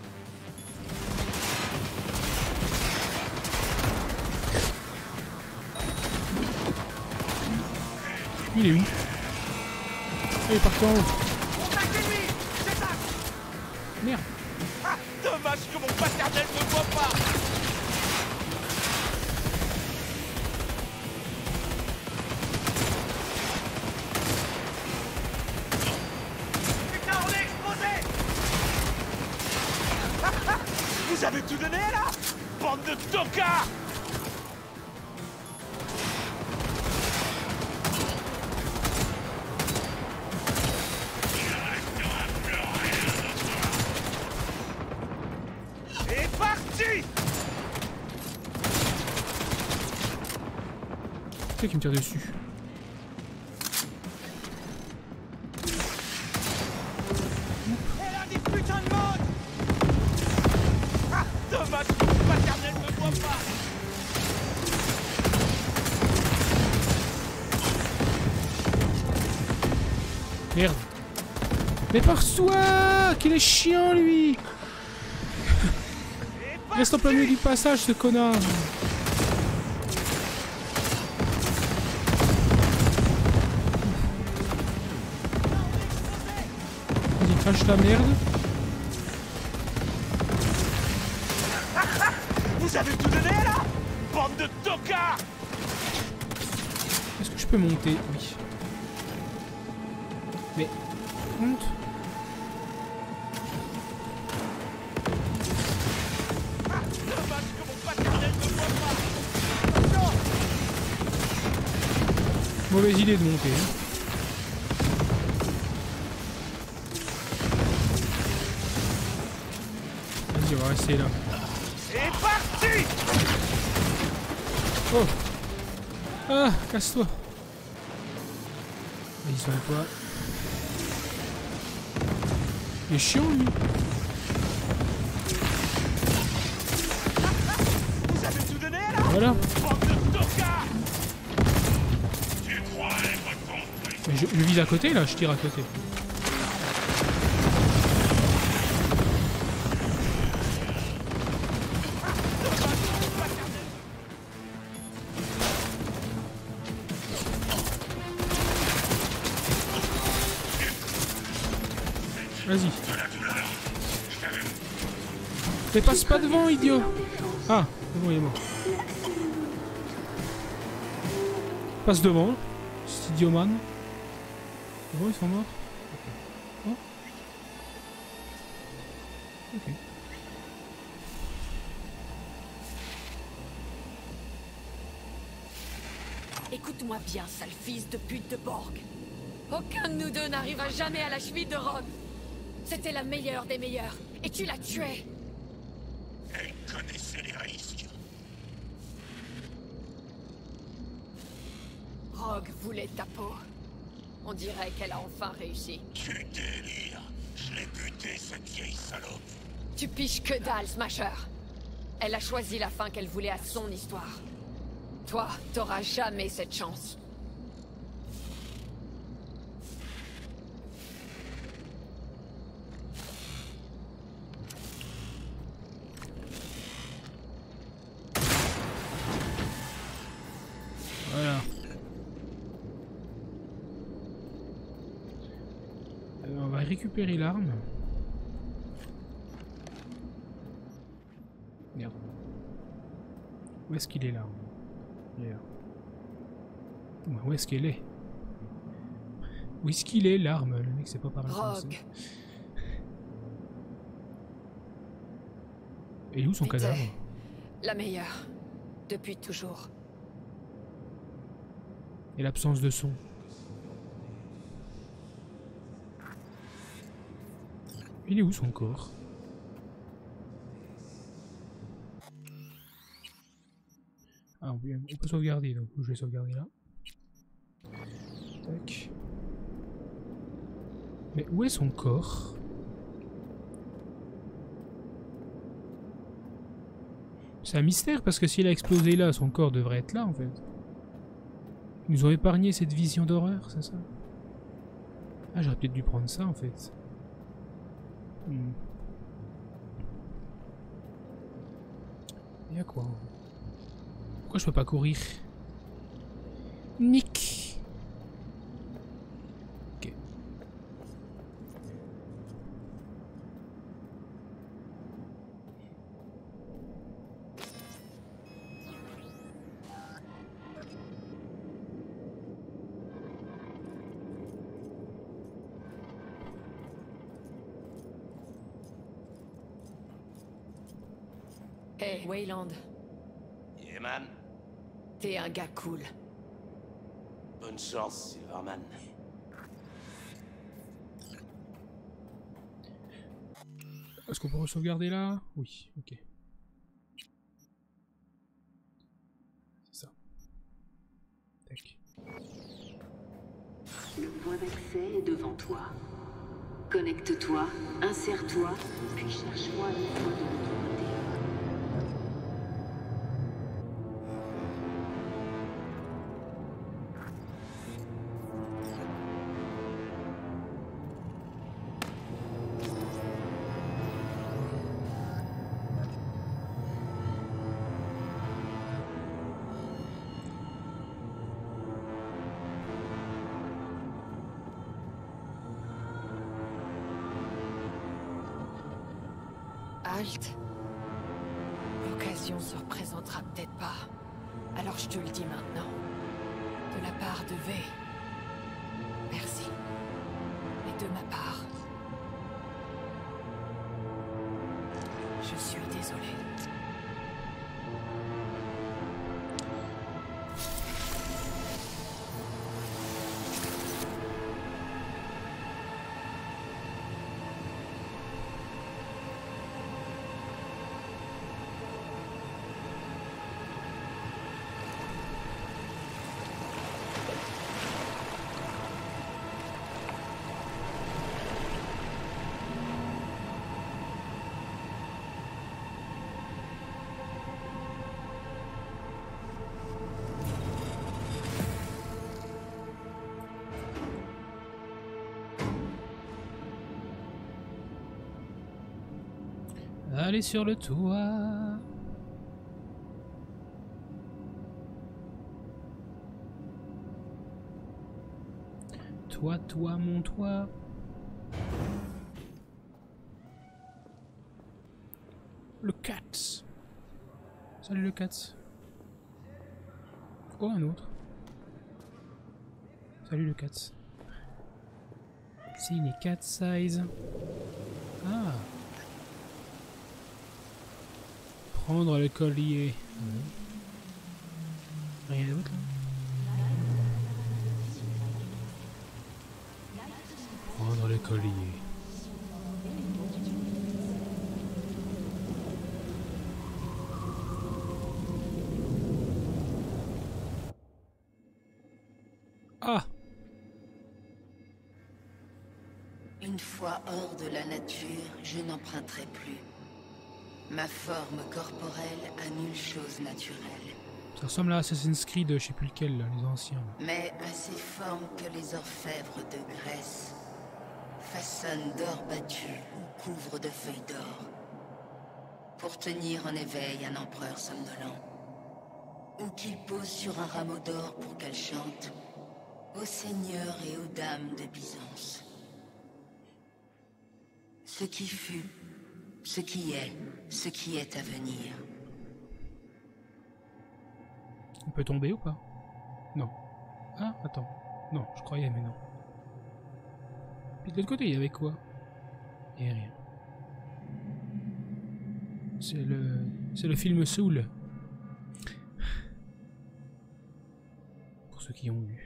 Il est où? Il est parti en haut. Contact ennemi. C'est ça. Merde. Ah, dommage que mon paternel ne voit pas. Putain, on est explosé. Vous avez tout donné là. Bande de tocards. C'est parti. C'est qui me tire dessus? Elle a des putains de monde. Ah, dommage que mon paternel ne voit pas. Merde. Mais par soi! Qu'il est chiant lui! Reste en plein milieu du passage ce connard! Vas-y, crache ta merde. Vous avez tout donné là. Bande de tocards. Est-ce que je peux monter? Oui. Mais... monte. Ah, dommage que mon paternel ne voit pas. Non. Mauvaise idée de monter. Hein. Vas-y, on va rester là. C'est parti. Oh! Ah! Casse-toi! Vas-y, soigne-toi. Il est chiant lui! Vous avez tout donné là. Voilà! Bande de tocards. Tu crois être compris. Mais je vise à côté là, je tire à côté. Vas-y. Mais passe pas devant, idiot. Ah, c'est bon, il est mort. Passe devant, cet idiot man. C'est bon, ils sont morts. Oh. Ok. Écoute-moi bien, sale fils de pute de Borg. Aucun de nous deux n'arrivera jamais à la cheville de Rogue. C'était la meilleure des meilleures, et tu l'as tuée. Elle connaissait les risques. Rogue voulait ta peau. On dirait qu'elle a enfin réussi. Tu délires. Je l'ai buté, cette vieille salope. Tu piches que dalle, Smasher. Elle a choisi la fin qu'elle voulait à son histoire. Toi, t'auras jamais cette chance. Voilà. Alors, on va récupérer l'arme. Merde. Où est-ce qu'il est l'arme? Il est là. Où est-ce qu'elle est? Où est-ce qu'il est l'arme? Le mec sait pas parler français. Rogue. Et où son cadavre? La meilleure. Depuis toujours. Et l'absence de son. Il est où son corps? Ah oui, on peut sauvegarder, donc je vais sauvegarder là. Tac. Mais où est son corps? C'est un mystère parce que s'il a explosé là, son corps devrait être là en fait. Ils nous ont épargné cette vision d'horreur, c'est ça? Ah, j'aurais peut-être dû prendre ça en fait. Y'a quoi? Pourquoi je peux pas courir? Nick. Ok. Hey, Wayland. Yeah, man. T'es un gars cool. Bonne chance, Silverman. Est-ce qu'on peut sauvegarder là? Oui, ok. C'est ça. Tac. Le point d'accès est devant toi. Connecte-toi, insère-toi, puis cherche-moi le point de l'autre côté. Halt. L'occasion se représentera peut-être pas. Alors je te le dis maintenant. De la part de V. Merci. Et de ma part. Je suis désolé. Allez sur le toit. Toi, mon toit. Salut le Cats. Oh, un autre. Salut le Cats. Signe cat size. Ah. Prendre le collier. Rien d'autre là. Prendre le collier. Ah! Une fois hors de la nature, je n'emprunterai plus. Ma forme corporelle a nulle chose naturelle. Ça ressemble à Assassin's Creed, je sais plus lequel, là, les anciens. Mais assez forme que les orfèvres de Grèce façonnent d'or battu ou couvrent de feuilles d'or pour tenir en éveil un empereur somnolent, ou qu'il pose sur un rameau d'or pour qu'elle chante aux seigneurs et aux dames de Byzance. Ce qui fut, ce qui est à venir. On peut tomber ou pas? Non. Ah, attends. Non, je croyais, mais non. Puis de l'autre côté, il y avait quoi? Il n'y a rien. C'est le film Soul. Pour ceux qui ont vu.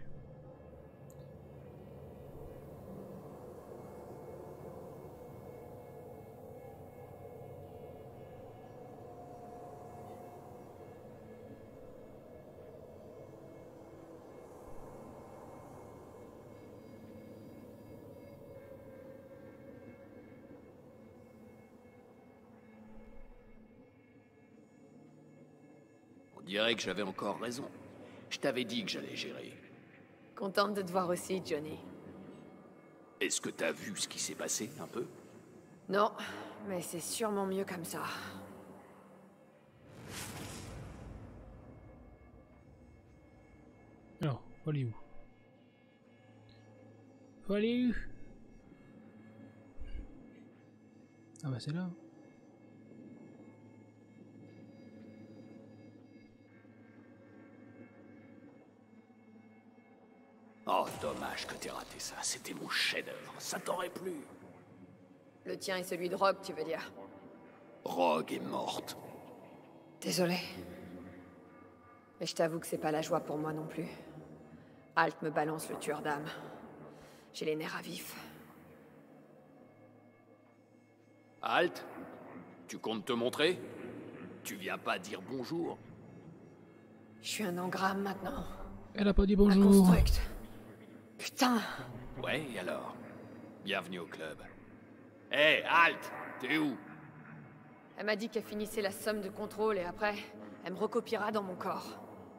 On dirait que j'avais encore raison. Je t'avais dit que j'allais gérer. Contente de te voir aussi, Johnny. Est-ce que t'as vu ce qui s'est passé, un peu? Non, mais c'est sûrement mieux comme ça. Alors, faut aller où? Faut aller où? Ah bah c'est là. Oh, dommage que t'aies raté ça. C'était mon chef-d'œuvre. Ça t'aurait plu. Le tien et celui de Rogue, tu veux dire? Rogue est morte. Désolé. Mais je t'avoue que c'est pas la joie pour moi non plus. Alt me balance le tueur d'âme. J'ai les nerfs à vif. Alt, tu comptes te montrer? Tu viens pas dire bonjour? Je suis un engramme maintenant. Elle a pas dit Un bonjour. construct. Putain! Ouais, et alors? Bienvenue au club. Hé, Alt, t'es où? Elle m'a dit qu'elle finissait la somme de contrôle et après, elle me recopiera dans mon corps.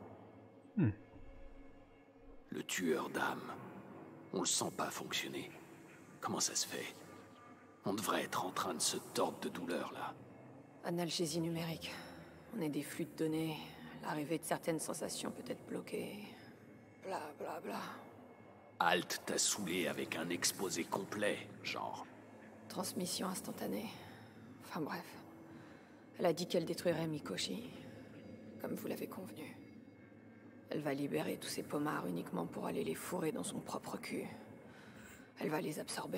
Le tueur d'âme. On le sent pas fonctionner. Comment ça se fait? On devrait être en train de se tordre de douleur, là. Analgésie numérique. On est des flux de données. L'arrivée de certaines sensations peut être bloquée. Bla bla bla. Alt t'a saoulé avec un exposé complet, genre. Transmission instantanée. Enfin bref. Elle a dit qu'elle détruirait Mikoshi. Comme vous l'avez convenu. Elle va libérer tous ces pommards uniquement pour aller les fourrer dans son propre cul. Elle va les absorber.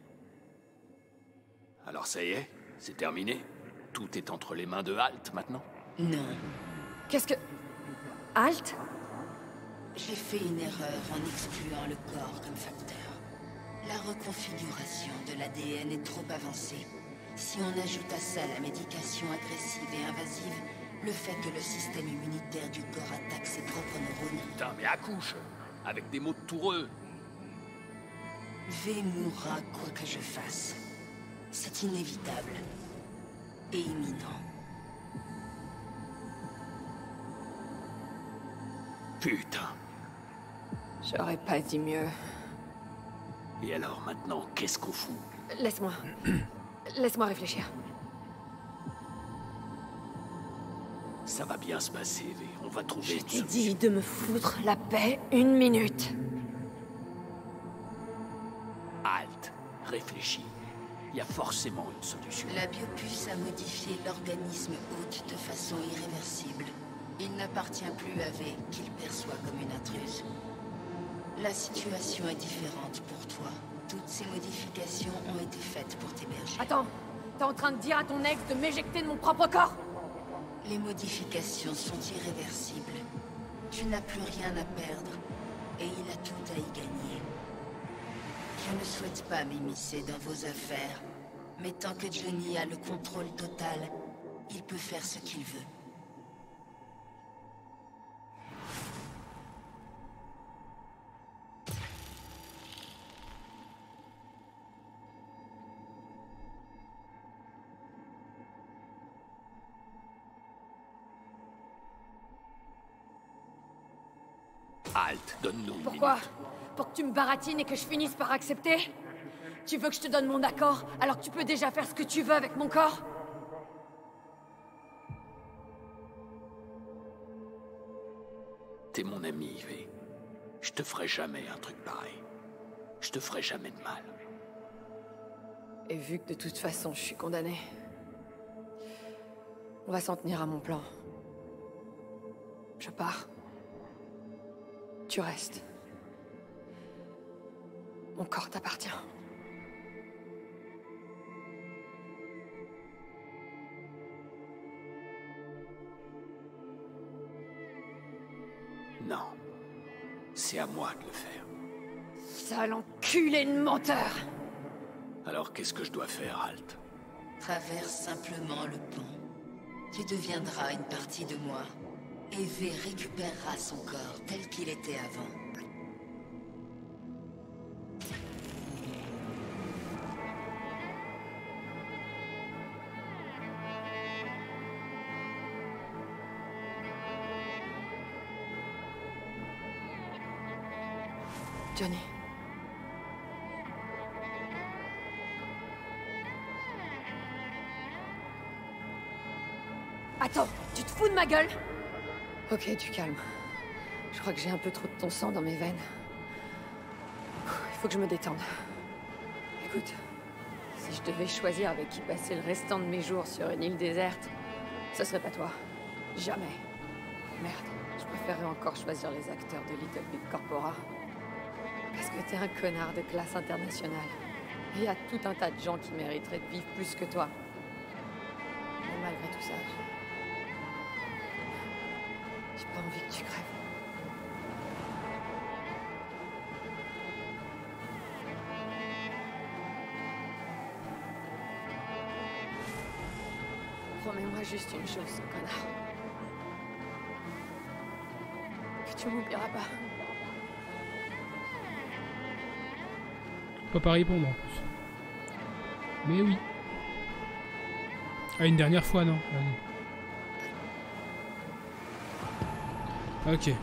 Alors ça y est, c'est terminé? Tout est entre les mains de Alt maintenant? Non. Qu'est-ce que... Alt? J'ai fait une erreur en excluant le corps comme facteur. La reconfiguration de l'ADN est trop avancée. Si on ajoute à ça la médication agressive et invasive, le fait que le système immunitaire du corps attaque ses propres neurones... Putain, mais accouche! Avec des mots de toureux! V mourra quoi que je fasse. C'est inévitable. Et imminent. Putain! J'aurais pas dit mieux. Et alors maintenant, qu'est-ce qu'on fout? Laisse-moi... Laisse-moi réfléchir. Ça va bien se passer, V. On va trouver Je une t'ai solution. dit de me foutre la paix 1 minute. Alt, réfléchis. y a forcément une solution. La biopuce a modifié l'organisme hôte de façon irréversible. Il n'appartient plus à V, qu'il perçoit comme une intruse. La situation est différente pour toi. Toutes ces modifications ont été faites pour t'héberger. Attends, t'es en train de dire à ton ex de m'éjecter de mon propre corps? Les modifications sont irréversibles. Tu n'as plus rien à perdre, et il a tout à y gagner. Je ne souhaite pas m'immiscer dans vos affaires, mais tant que Johnny a le contrôle total, il peut faire ce qu'il veut. Halt, donne-nous une Pourquoi? minute. Pour que tu me baratines et que je finisse par accepter? Tu veux que je te donne mon accord, alors que tu peux déjà faire ce que tu veux avec mon corps? T'es mon ami, V. Je te ferai jamais un truc pareil. Je te ferai jamais de mal. Et vu que de toute façon je suis condamnée, on va s'en tenir à mon plan. Je pars. Tu restes. Mon corps t'appartient. Non. C'est à moi de le faire. Sale enculé de menteur! Alors qu'est-ce que je dois faire, Halt? Traverse simplement le pont. Tu deviendras une partie de moi. Et V récupérera son corps tel qu'il était avant. Johnny. Attends, tu te fous de ma gueule? Ok, du calme. Je crois que j'ai un peu trop de ton sang dans mes veines. Il faut que je me détende. Écoute, si je devais choisir avec qui passer le restant de mes jours sur une île déserte, ce serait pas toi. Jamais. Merde, je préférerais encore choisir les acteurs de Little Big Corpora. Parce que t'es un connard de classe internationale. Et il y a tout un tas de gens qui mériteraient de vivre plus que toi. Mais malgré tout ça, j'ai pas envie que tu crèves. Promets-moi juste une chose, connard. Que tu m'oublieras pas. Faut pas répondre en plus. Mais oui. Ah, une dernière fois, non? Allez. Ok.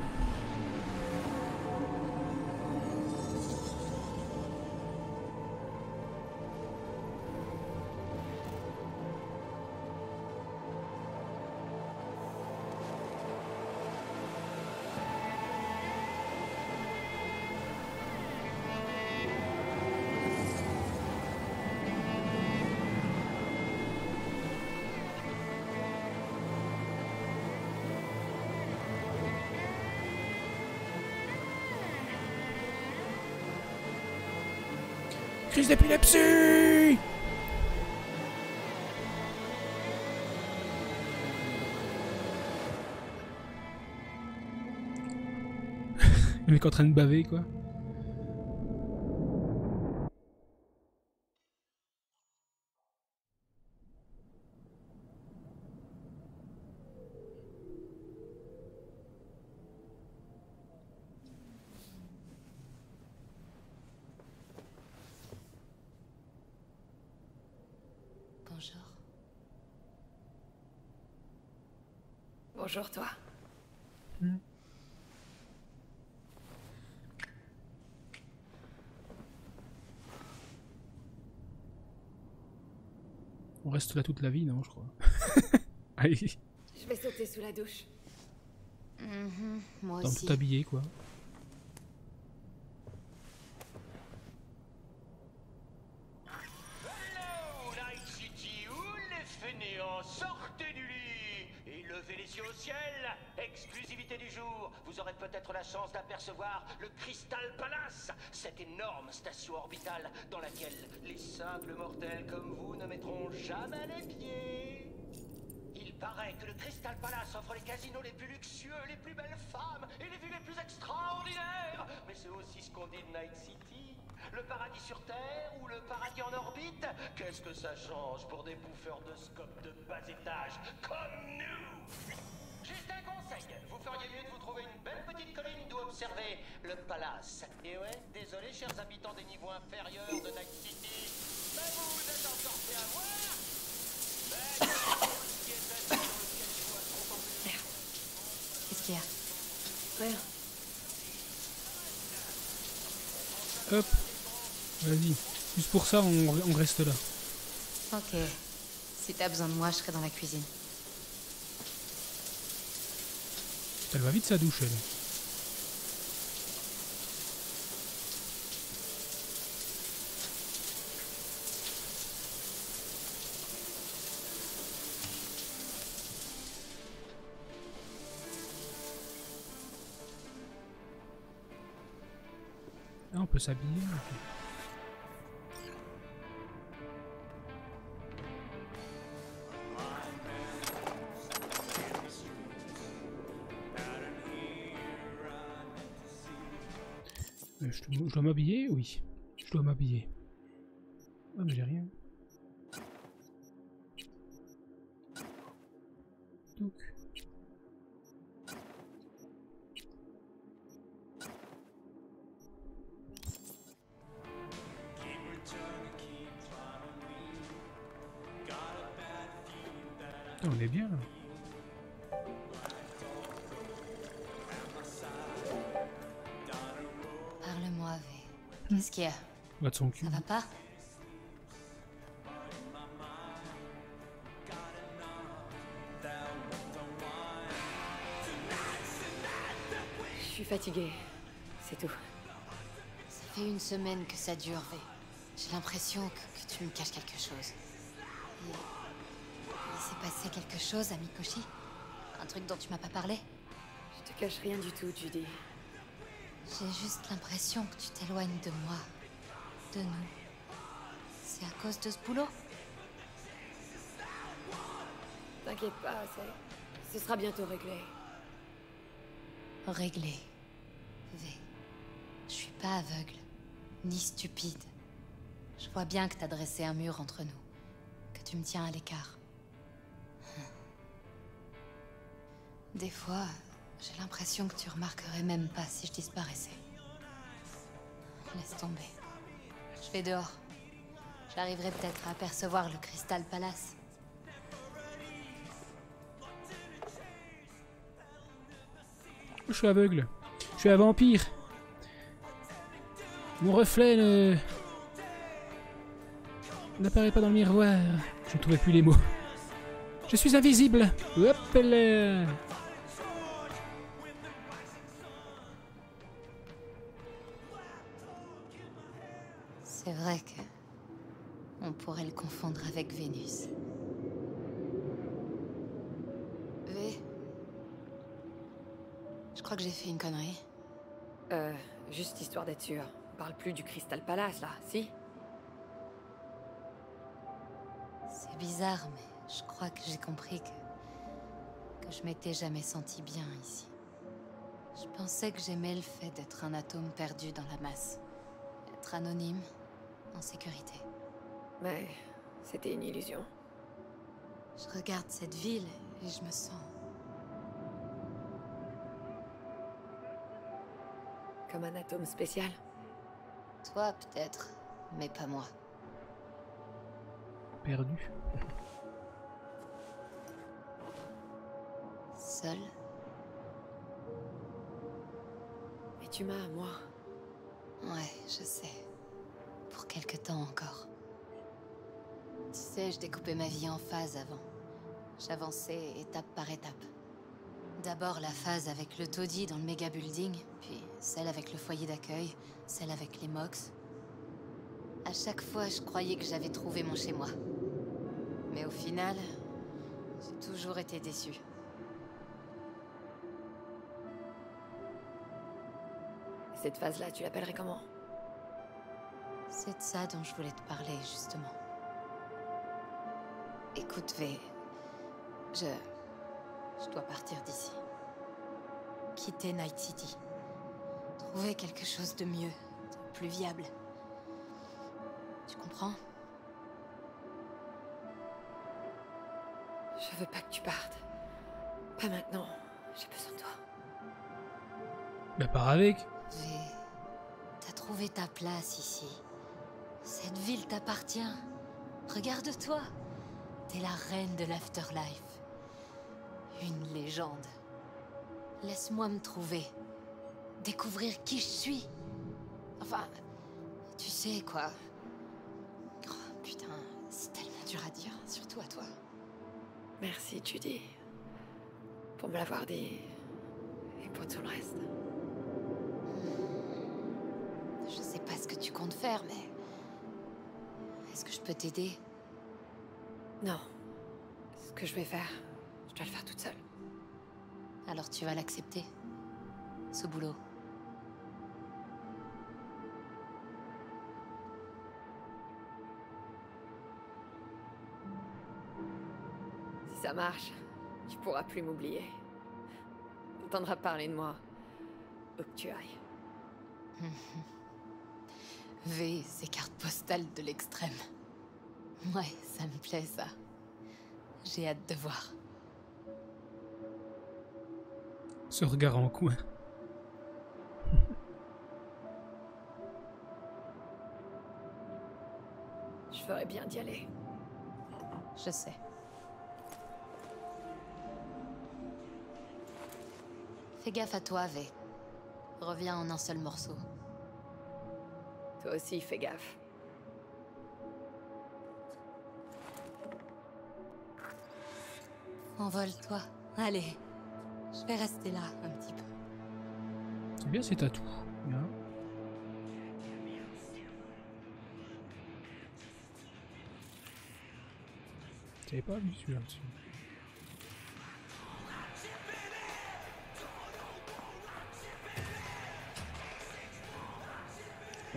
Crise d'épilepsie! Le mec en train de baver, quoi. Bonjour. Bonjour, toi. On reste là toute la vie, non, je crois. Allez. Je vais sauter sous la douche. Moi Dans aussi. tout habillé, quoi. Messieurs au ciel, exclusivité du jour, vous aurez peut-être la chance d'apercevoir le Crystal Palace, cette énorme station orbitale dans laquelle les simples mortels comme vous ne mettront jamais les pieds. Il paraît que le Crystal Palace offre les casinos les plus luxueux, les plus belles femmes et les vues les plus extraordinaires. Mais c'est aussi ce qu'on dit de Night City. Le paradis sur Terre ou le paradis en orbite? Qu'est-ce que ça change pour des bouffeurs de scope de bas étage comme nous? Juste un conseil, vous feriez mieux de vous trouver une belle petite colline d'où observer le palace. Et ouais, désolé chers habitants des niveaux inférieurs de Night City, mais vous vous êtes encore fait avoir. Qu'est-ce qu'il y a? Rien. Hop. Vas-y. Juste pour ça, on reste là. Ok. Si t'as besoin de moi, je serai dans la cuisine. Elle va vite sa douche, elle. Ah, on peut s'habiller. Okay. Je dois m'habiller? Oui. Je dois m'habiller. Ah, mais j'ai rien. Donc. On est bien là. Parle-moi, V. Qu'est-ce qu'il y a? Va de son cul. Ça va pas? Je suis fatiguée. C'est tout. Ça fait une semaine que ça dure, V. J'ai l'impression que tu me caches quelque chose. Il s'est passé quelque chose à Mikoshi? Un truc dont tu m'as pas parlé? Je te cache rien du tout, Judy. J'ai juste l'impression que tu t'éloignes de moi. De nous. C'est à cause de ce boulot? T'inquiète pas, ce sera bientôt réglé. Réglé. V. Je suis pas aveugle. Ni stupide. Je vois bien que t'as dressé un mur entre nous. Que tu me tiens à l'écart. Des fois, j'ai l'impression que tu remarquerais même pas si je disparaissais. Laisse tomber. Je vais dehors. J'arriverai peut-être à apercevoir le Crystal Palace. Je suis aveugle. Je suis un vampire. Mon reflet n'apparaît pas dans le miroir. Je ne trouvais plus les mots. Je suis invisible. Hop là. C'est vrai que... on pourrait le confondre avec Vénus. V... Je crois que j'ai fait une connerie. Juste histoire d'être sûr. On parle plus du Crystal Palace, là, si? C'est bizarre, mais je crois que j'ai compris que je m'étais jamais senti bien ici. Je pensais que j'aimais le fait d'être un atome perdu dans la masse. Être anonyme, en sécurité. Mais c'était une illusion. Je regarde cette ville et je me sens... comme un atome spécial. Toi, peut-être, mais pas moi. Perdu. Seul. Et tu m'as à moi. Ouais, je sais. Pour quelque temps encore. Tu sais, je découpais ma vie en phases avant. J'avançais étape par étape. D'abord la phase avec le taudis dans le méga building, puis celle avec le foyer d'accueil, celle avec les Mox. À chaque fois, je croyais que j'avais trouvé mon chez-moi. Mais au final, j'ai toujours été déçue. Cette phase-là, tu l'appellerais comment? C'est de ça dont je voulais te parler, justement. Écoute, V, je dois partir d'ici. Quitter Night City. Trouver quelque chose de mieux, de plus viable. Tu comprends? Je veux pas que tu partes. Pas maintenant. J'ai besoin de toi. Bah pars avec. V, t'as trouvé ta place ici. Cette ville t'appartient. Regarde-toi. T'es la reine de l'Afterlife. Une légende. Laisse-moi me trouver. Découvrir qui je suis. Enfin, tu sais quoi. Oh, putain, c'est tellement dur à dire, surtout à toi. Merci, Judy. Pour me l'avoir dit. Et pour tout le reste. Je sais pas ce que tu comptes faire, mais... Est-ce que je peux t'aider? Non. Ce que je vais faire, je dois le faire toute seule. Alors tu vas l'accepter? Ce boulot? Si ça marche, tu pourras plus m'oublier. T'entendras parler de moi, où que tu ailles. V, c'est carte postale de l'extrême. Ouais, ça me plaît, ça. J'ai hâte de voir. Ce regard en coin. Je ferais bien d'y aller. Je sais. Fais gaffe à toi, V. Reviens en un seul morceau. Toi aussi, fais gaffe. Envole-toi. Allez. Je vais rester là, un petit peu. C'est bien ces tatous. Bien. J'avais pas vu celui-là dessus. Oh.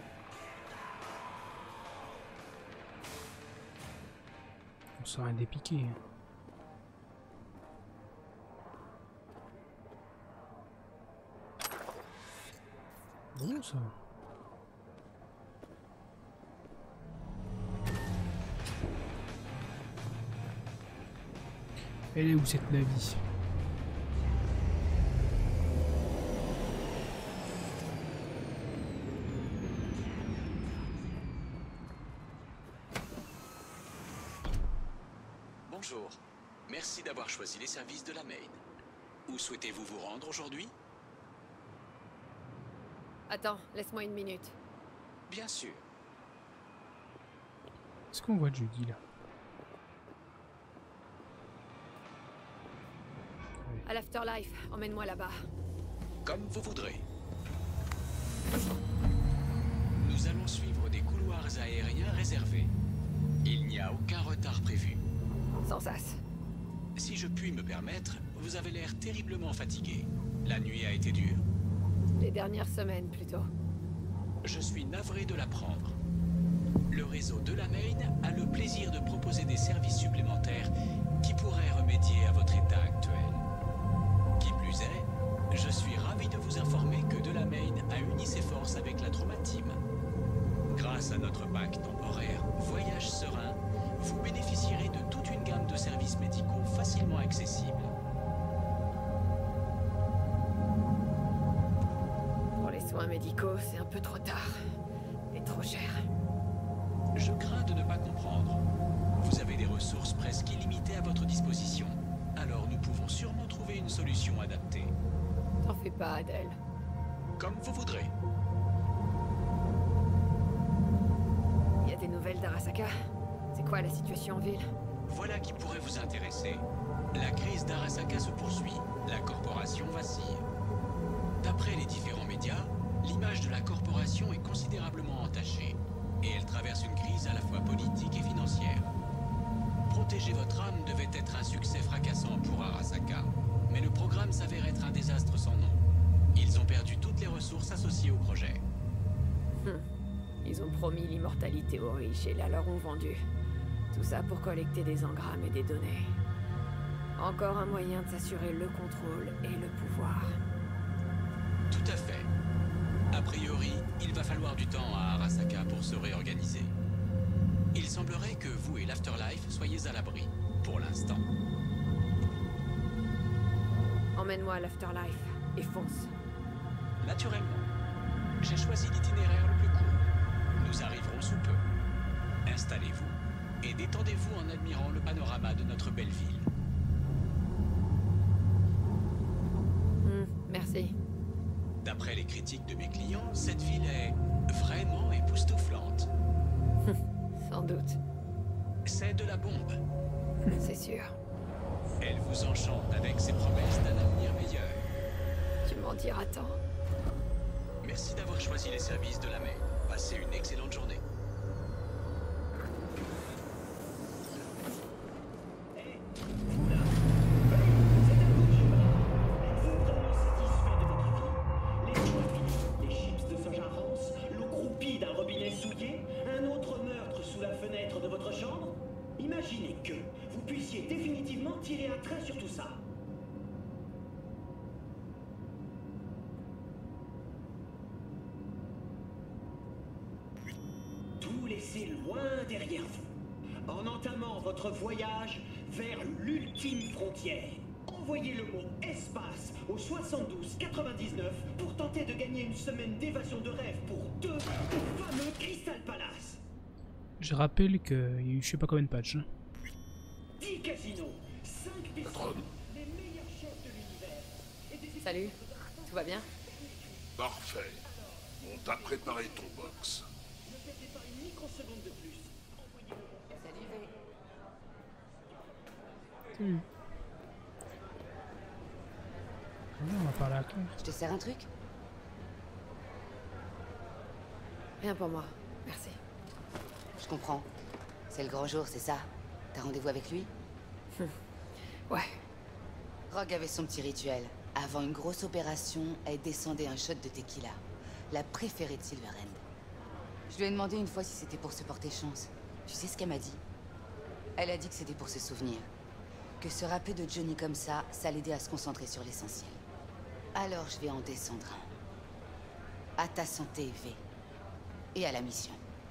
On sent rien dépiqué. Bon ça. Elle est où cette Navi? Bonjour. Merci d'avoir choisi les services de la Main. Où souhaitez-vous vous rendre aujourd'hui? Attends, laisse-moi une minute. Bien sûr. Est-ce qu'on voit Judy là? À l'Afterlife, emmène-moi là-bas. Comme vous voudrez. Nous allons suivre des couloirs aériens réservés. Il n'y a aucun retard prévu. Sans sas. Si je puis me permettre, vous avez l'air terriblement fatigué. La nuit a été dure. Les dernières semaines, plutôt. Je suis navré de l'apprendre. Le réseau de la Main a le plaisir de proposer des services supplémentaires qui pourraient remédier à votre état actuel. Qui plus est, je suis ravi de vous informer que de la Main a uni ses forces avec la Trauma Team. Grâce à notre pack temporaire Voyage Serein, vous bénéficierez de toute une gamme de services médicaux facilement accessibles. Pour les soins médicaux, c'est un peu trop tard. Et trop cher. Je crains de ne pas comprendre. Vous avez des ressources presque illimitées à votre disposition. Alors nous pouvons sûrement trouver une solution adaptée. T'en fais pas, Adèle. Comme vous voudrez. Y a des nouvelles d'Arasaka? C'est quoi la situation en ville? Voilà qui pourrait vous intéresser. La crise d'Arasaka se poursuit. La corporation vacille. D'après les différents médias, l'image de la corporation est considérablement entachée. Et elle traverse une crise à la fois politique et financière. Protéger votre âme devait être un succès fracassant pour Arasaka. Mais le programme s'avère être un désastre sans nom. Ils ont perdu toutes les ressources associées au projet. Ils ont promis l'immortalité aux riches et la leur ont vendue. Tout ça pour collecter des engrammes et des données. Encore un moyen de s'assurer le contrôle et le pouvoir. Tout à fait. A priori, il va falloir du temps à Arasaka pour se réorganiser. Il semblerait que vous et l'Afterlife soyez à l'abri, pour l'instant. Emmène-moi à l'Afterlife et fonce. Naturellement. J'ai choisi l'itinéraire le plus court. Nous arriverons sous peu. Installez-vous et détendez-vous en admirant le panorama de notre belle ville. Merci. D'après les critiques de mes clients, cette ville est vraiment époustouflante. Sans doute. C'est de la bombe. C'est sûr. Elle vous enchante avec ses promesses d'un avenir meilleur. Tu m'en diras tant. Merci d'avoir choisi les services de la Maine. Passez une excellente journée. Imaginez que vous puissiez définitivement tirer un trait sur tout ça. Tout laisser loin derrière vous, en entamant votre voyage vers l'ultime frontière. Envoyez le mot espace au 7299 pour tenter de gagner une semaine d'évasion de rêve pour 2 au fameux Crystal Palace. Je rappelle qu'il y a eu je sais pas combien de patchs. 10 casinos, 5 piscines, les meilleurs chefs de l'univers. Salut, tout va bien? Parfait. On t'a préparé ton box. Ne perdez pas une microseconde de plus. Salut, Salut. On va parler à qui? Je te sers un truc? Rien pour moi, merci. Je comprends. C'est le grand jour, c'est ça? T'as rendez-vous avec lui? Ouais. Rogue avait son petit rituel. Avant une grosse opération, elle descendait un shot de tequila. La préférée de Silverhand. Je lui ai demandé une fois si c'était pour se porter chance. Tu sais ce qu'elle m'a dit? Elle a dit que c'était pour se souvenir. Que se rappeler de Johnny comme ça l'aidait à se concentrer sur l'essentiel. Alors je vais en descendre un. À ta santé, V. Et à la mission.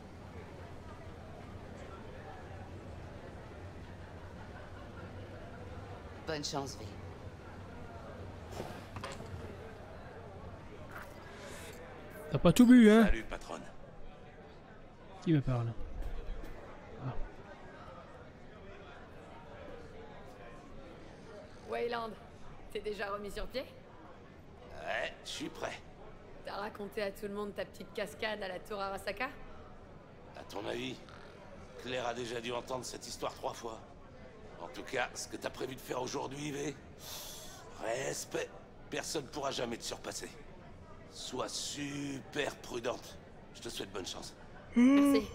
Bonne chance, V. T'as pas tout bu, hein? Salut, patronne. Qui me parle? Ah. Wayland, t'es déjà remis sur pied? Ouais, je suis prêt. T'as raconté à tout le monde ta petite cascade à la tour Arasaka? À ton avis, Claire a déjà dû entendre cette histoire 3 fois. En tout cas, ce que t'as prévu de faire aujourd'hui, V, respect. Personne pourra jamais te surpasser. Sois super prudente. Je te souhaite bonne chance. Merci.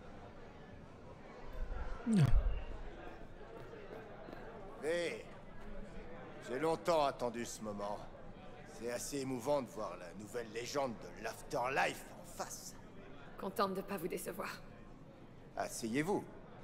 V, j'ai longtemps attendu ce moment. C'est assez émouvant de voir la nouvelle légende de l'Afterlife en face. Contente de pas vous décevoir. Asseyez-vous.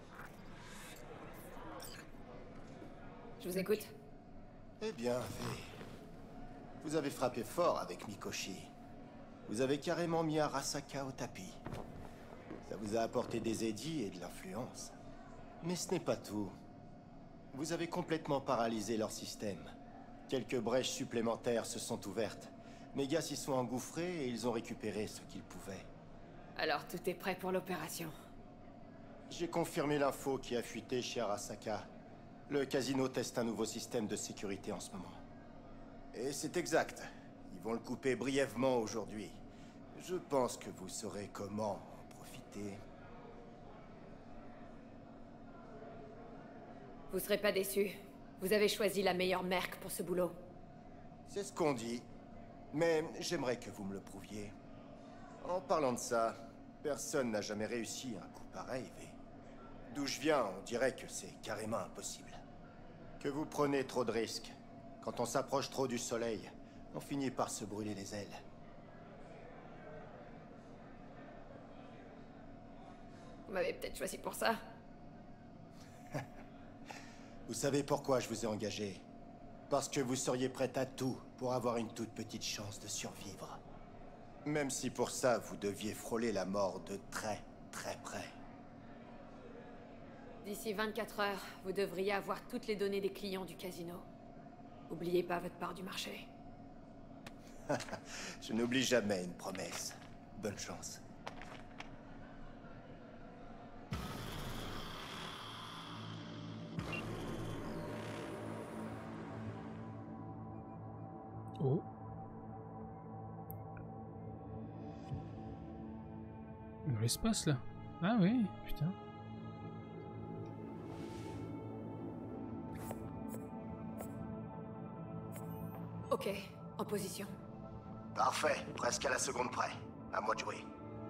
Je vous écoute. Eh bien, V, vous avez frappé fort avec Mikoshi. Vous avez carrément mis Arasaka au tapis. Ça vous a apporté des édits et de l'influence. Mais ce n'est pas tout. Vous avez complètement paralysé leur système. Quelques brèches supplémentaires se sont ouvertes. Mes gars s'y sont engouffrés et ils ont récupéré ce qu'ils pouvaient. Alors tout est prêt pour l'opération. J'ai confirmé l'info qui a fuité chez Arasaka. Le casino teste un nouveau système de sécurité en ce moment. Et c'est exact. Ils vont le couper brièvement aujourd'hui. Je pense que vous saurez comment en profiter. Vous serez pas déçus. Vous avez choisi la meilleure merc pour ce boulot. C'est ce qu'on dit. Mais j'aimerais que vous me le prouviez. En parlant de ça, personne n'a jamais réussi un coup pareil, V. D'où je viens, on dirait que c'est carrément impossible. Que vous prenez trop de risques. Quand on s'approche trop du soleil, on finit par se brûler les ailes. Vous m'avez peut-être choisi pour ça. Vous savez pourquoi je vous ai engagé? Parce que vous seriez prête à tout pour avoir une toute petite chance de survivre. Même si pour ça, vous deviez frôler la mort de très, très près. D'ici 24 heures, vous devriez avoir toutes les données des clients du casino. Oubliez pas votre part du marché. Je n'oublie jamais une promesse. Bonne chance. Oh. Dans l'espace là. Ah oui, putain. Ok, en position. Parfait, presque à la seconde près. À moi de jouer.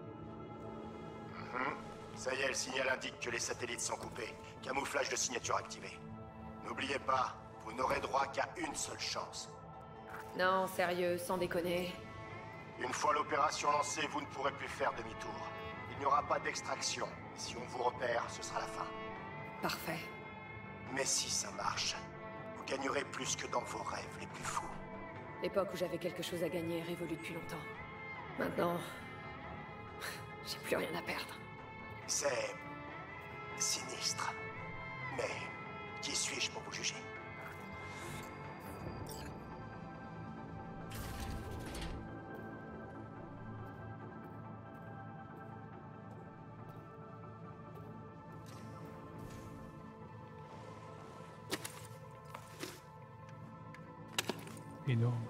Ça y est, le signal indique que les satellites sont coupés. Camouflage de signature activé. N'oubliez pas, vous n'aurez droit qu'à une seule chance. Non, sérieux, sans déconner. Une fois l'opération lancée, vous ne pourrez plus faire demi-tour. Il n'y aura pas d'extraction. Si on vous repère, ce sera la fin. Parfait. Mais si ça marche, vous gagnerez plus que dans vos rêves les plus fous. L'époque où j'avais quelque chose à gagner est révolue depuis longtemps. Maintenant, j'ai plus rien à perdre. C'est sinistre. Mais qui suis-je pour vous juger? Énorme.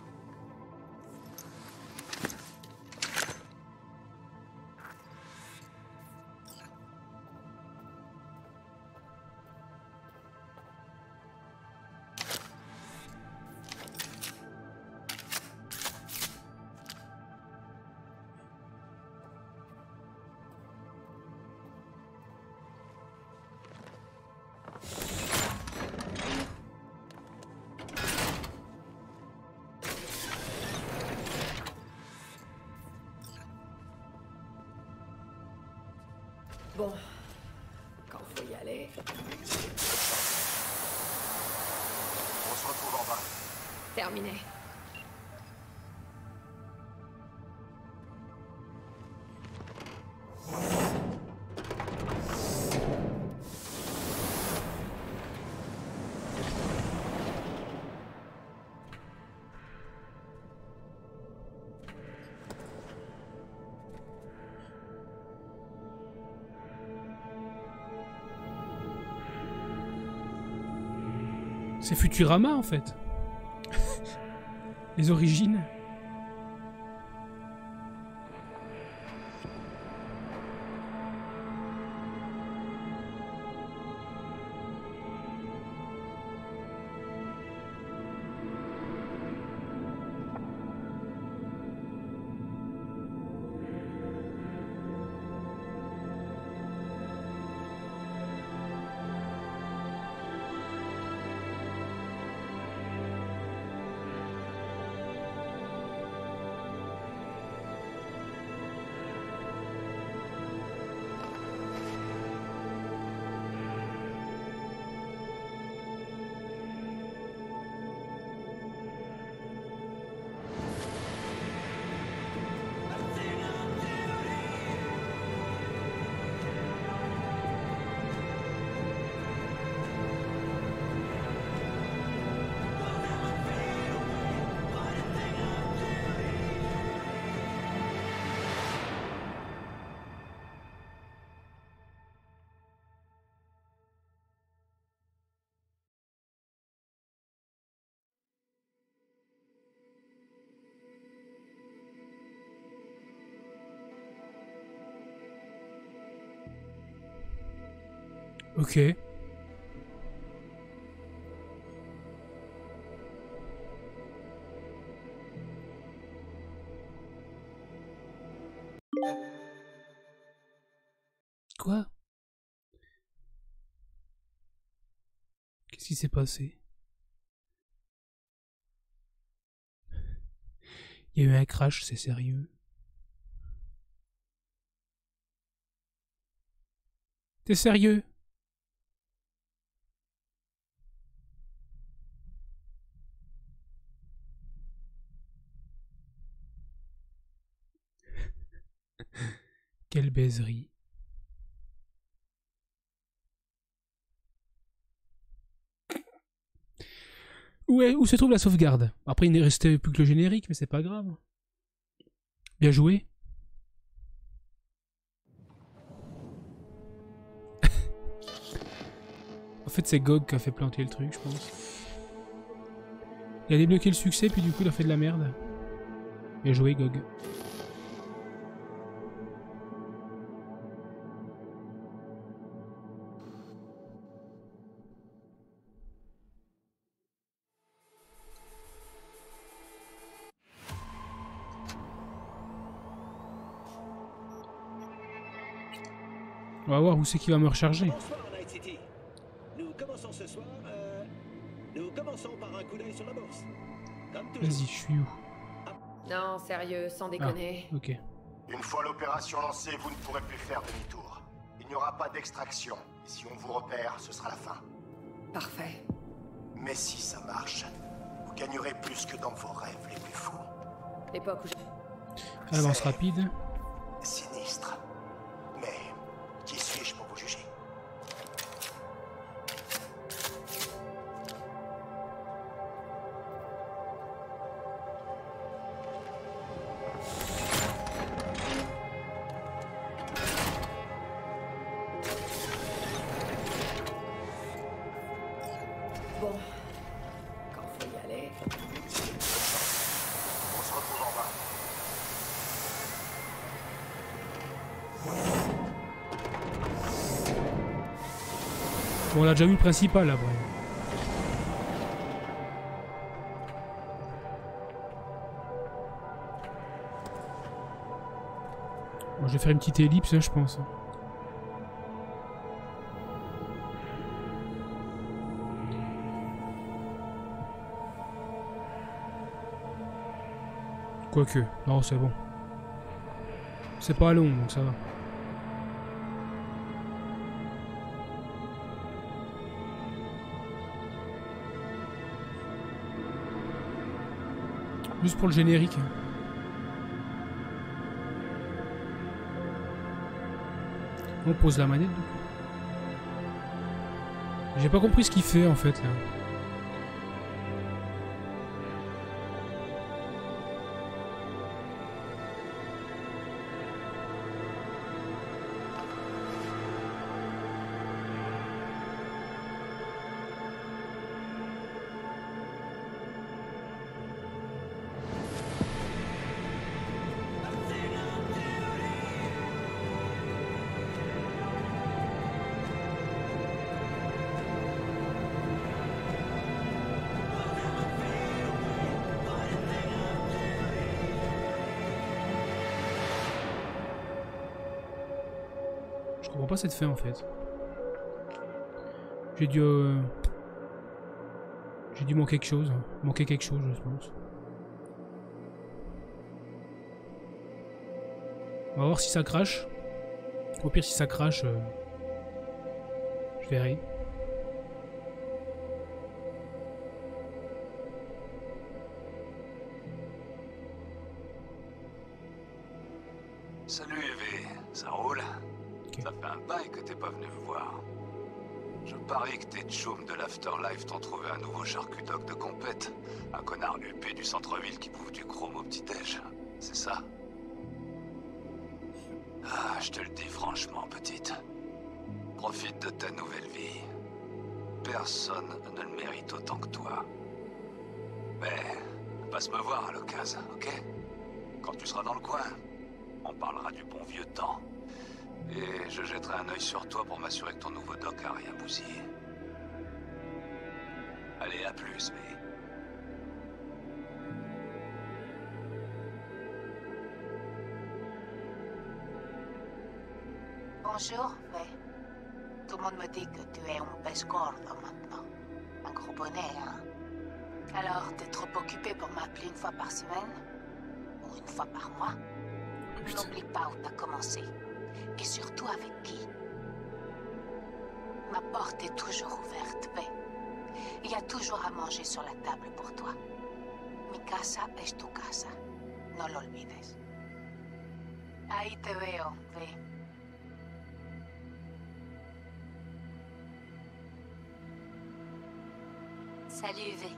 Bon, quand faut y aller... On se retrouve en bas. Terminé. C'est Futurama en fait. Les origines. Ok. Quoi? Qu'est-ce qui s'est passé? Il y a eu un crash, c'est sérieux. T'es sérieux? Quelle baiserie. Où se trouve la sauvegarde? Après, il n'est resté plus que le générique, mais c'est pas grave. Bien joué. En fait, c'est GOG qui a fait planter le truc, je pense. Il a débloqué le succès, puis du coup, il a fait de la merde. Bien joué, GOG. On va voir où c'est qu'il va me recharger. Bonsoir, Night City. Nous commençons ce soir. Nous commençons par un coup d'œil sur la bourse. Vas-y, je suis où? Non, sérieux, sans déconner. Ah, ok. Une fois l'opération lancée, vous ne pourrez plus faire demi-tour. Il n'y aura pas d'extraction. Et si on vous repère, ce sera la fin. Parfait. Mais si ça marche, vous gagnerez plus que dans vos rêves les plus fous. L'époque où j'ai... Avance rapide. Sinistre. Mais qui suis-je pour vous juger? Bon, quand faut y aller... On se retrouve en bas. Bon, on a déjà vu le principal, là, bref. Bon, je vais faire une petite ellipse, hein, je pense. Quoique, non, c'est bon. C'est pas long, donc ça va. Juste pour le générique. On pose la manette, du coup. J'ai pas compris ce qu'il fait, en fait, là. Je comprends pas cette fin en fait. J'ai dû manquer quelque chose. Manquer quelque chose, je pense. On va voir si ça crache. Au pire, si ça crache, je verrai. Salut Evie, ça roule? Ça fait un bail que t'es pas venu me voir. Je parie que tes tchoums de l'Afterlife t'ont trouvé un nouveau charcutoc de compète. Un connard huppé du centre-ville qui bouffe du chrome au petit-déj. C'est ça? Ah, je te le dis franchement, petite. Profite de ta nouvelle vie. Personne ne le mérite autant que toi. Mais, passe me voir à l'occasion, ok? Quand tu seras dans le coin, on parlera du bon vieux temps. Et je jetterai un œil sur toi pour m'assurer que ton nouveau doc a rien bousillé. Allez, à plus, mais... Bonjour, Fay. Tout le monde me dit que tu es un pêche-gordo maintenant. Un gros bonnet, hein? Alors, t'es trop occupé pour m'appeler une fois par semaine? une fois par mois. N'oublie pas où t'as commencé. Et surtout avec qui. Ma porte est toujours ouverte, ve. Il y a toujours à manger sur la table pour toi. Mi casa es tu casa. No lo olvides. Ahí te veo, ve. Salut, V.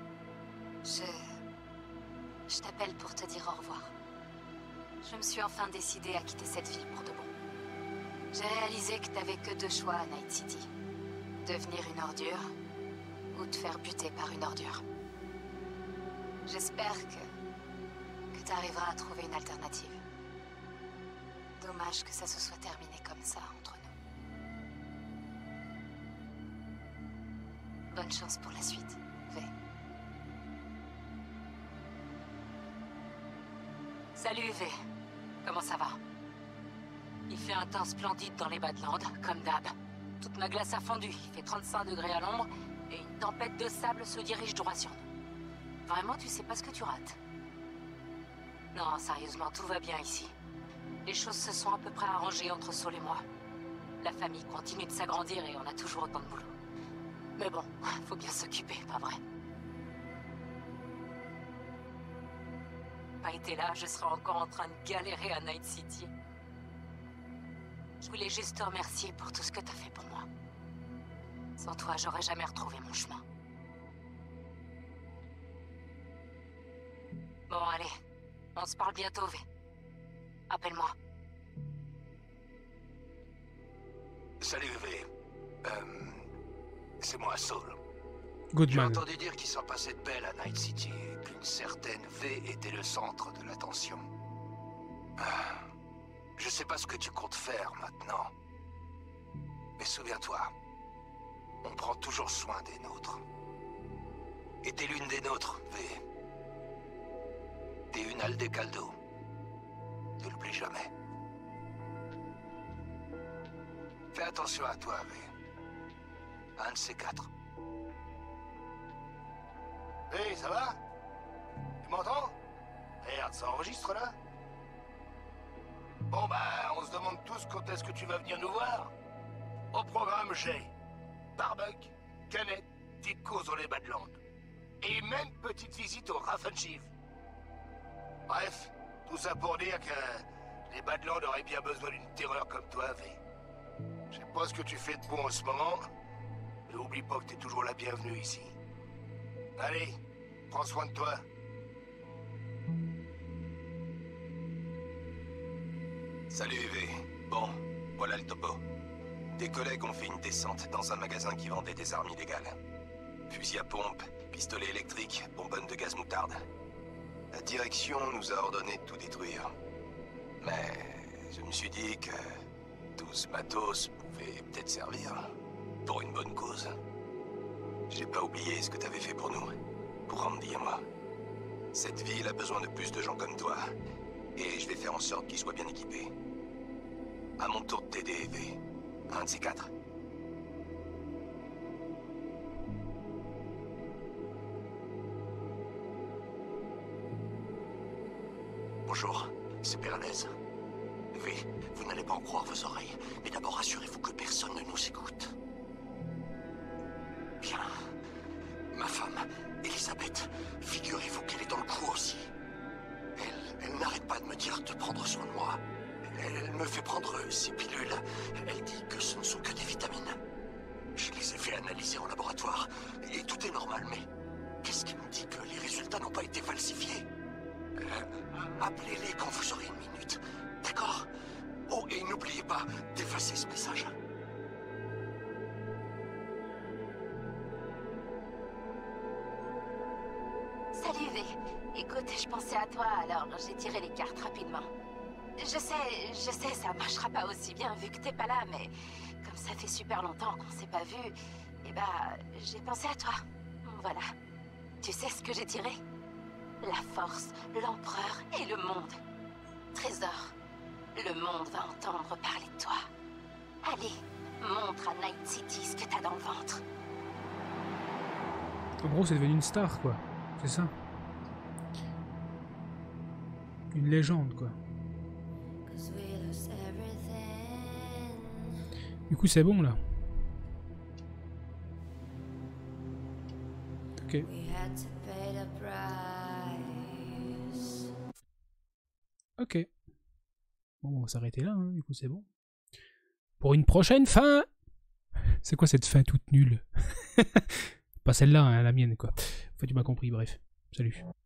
Je t'appelle pour te dire au revoir. Je me suis enfin décidée à quitter cette ville pour de bon. J'ai réalisé que t'avais que deux choix à Night City. Devenir une ordure, ou te faire buter par une ordure. J'espère que t'arriveras à trouver une alternative. Dommage que ça se soit terminé comme ça entre nous. Bonne chance pour la suite, V. Salut, V. Comment ça va? Il fait un temps splendide dans les Badlands, comme d'hab. Toute ma glace a fondu, il fait 35 degrés à l'ombre, et une tempête de sable se dirige droit sur nous. Vraiment, tu sais pas ce que tu rates. Non, sérieusement, tout va bien ici. Les choses se sont à peu près arrangées entre Saul et moi. La famille continue de s'agrandir et on a toujours autant de boulot. Mais bon, faut bien s'occuper, pas vrai? Pas été là, je serais encore en train de galérer à Night City. Je voulais juste te remercier pour tout ce que t'as fait pour moi. Sans toi, j'aurais jamais retrouvé mon chemin. Bon, allez. On se parle bientôt, V. Appelle-moi. Salut, V. C'est moi, Saul. Goodman. J'ai entendu dire qu'il s'en passait de belle à Night City et qu'une certaine V était le centre de l'attention. Je sais pas ce que tu comptes faire maintenant. Mais souviens-toi, on prend toujours soin des nôtres. Et t'es l'une des nôtres, V. T'es une Aldecaldo. Ne l'oublie jamais. Fais attention à toi, V. Un de ces quatre. Hey, ça va? Tu m'entends? Merde, ça enregistre là? Bon bah, on se demande tous quand est-ce que tu vas venir nous voir. Au programme, j'ai barbecue, canette, petite course dans les Badlands. Et même petite visite au Raffenschiff. Bref, tout ça pour dire que les Badlands auraient bien besoin d'une terreur comme toi, V. Je sais pas ce que tu fais de bon en ce moment, mais oublie pas que t'es toujours la bienvenue ici. Allez, prends soin de toi. Salut, V. Bon, voilà le topo. Des collègues ont fait une descente dans un magasin qui vendait des armes illégales. Fusil à pompe, pistolet électrique, bonbonne de gaz moutarde. La direction nous a ordonné de tout détruire. Mais je me suis dit que tout ce matos pouvait peut-être servir pour une bonne cause. J'ai pas oublié ce que t'avais fait pour nous, pour Randy et moi. Cette ville a besoin de plus de gens comme toi, et je vais faire en sorte qu'ils soient bien équipés. À mon tour de t'aider, V. Un de ces quatre. Bonjour, c'est Perlez. V, vous n'allez pas en croire vos oreilles, mais d'abord assurez-vous que personne ne nous écoute. Bien. Ma femme, Elisabeth, figurez-vous qu'elle est dans le coup aussi. Elle n'arrête pas de me dire de prendre soin de moi. Elle me fait prendre ces pilules. Elle dit que ce ne sont que des vitamines. Je les ai fait analyser en laboratoire, et tout est normal, mais qu'est-ce qui me dit que les résultats n'ont pas été falsifiés? Appelez-les quand vous aurez une minute, d'accord? Oh, et n'oubliez pas d'effacer ce message. Salut, V. Écoute, je pensais à toi, alors j'ai tiré les cartes rapidement. Je sais, ça marchera pas aussi bien vu que t'es pas là, mais comme ça fait super longtemps qu'on s'est pas vu, eh bah, j'ai pensé à toi. Voilà. Tu sais ce que j'ai tiré? La force, l'empereur et le monde. Trésor, le monde va entendre parler de toi. Allez, montre à Night City ce que t'as dans le ventre. En gros, c'est devenu une star, quoi. C'est ça. Une légende, quoi. Du coup, c'est bon, là. Ok. Ok. Bon, on va s'arrêter là, hein. Du coup, c'est bon. Pour une prochaine fin! C'est quoi cette fin toute nulle? Pas celle-là, hein, la mienne, quoi. Enfin, tu m'as compris, bref. Salut.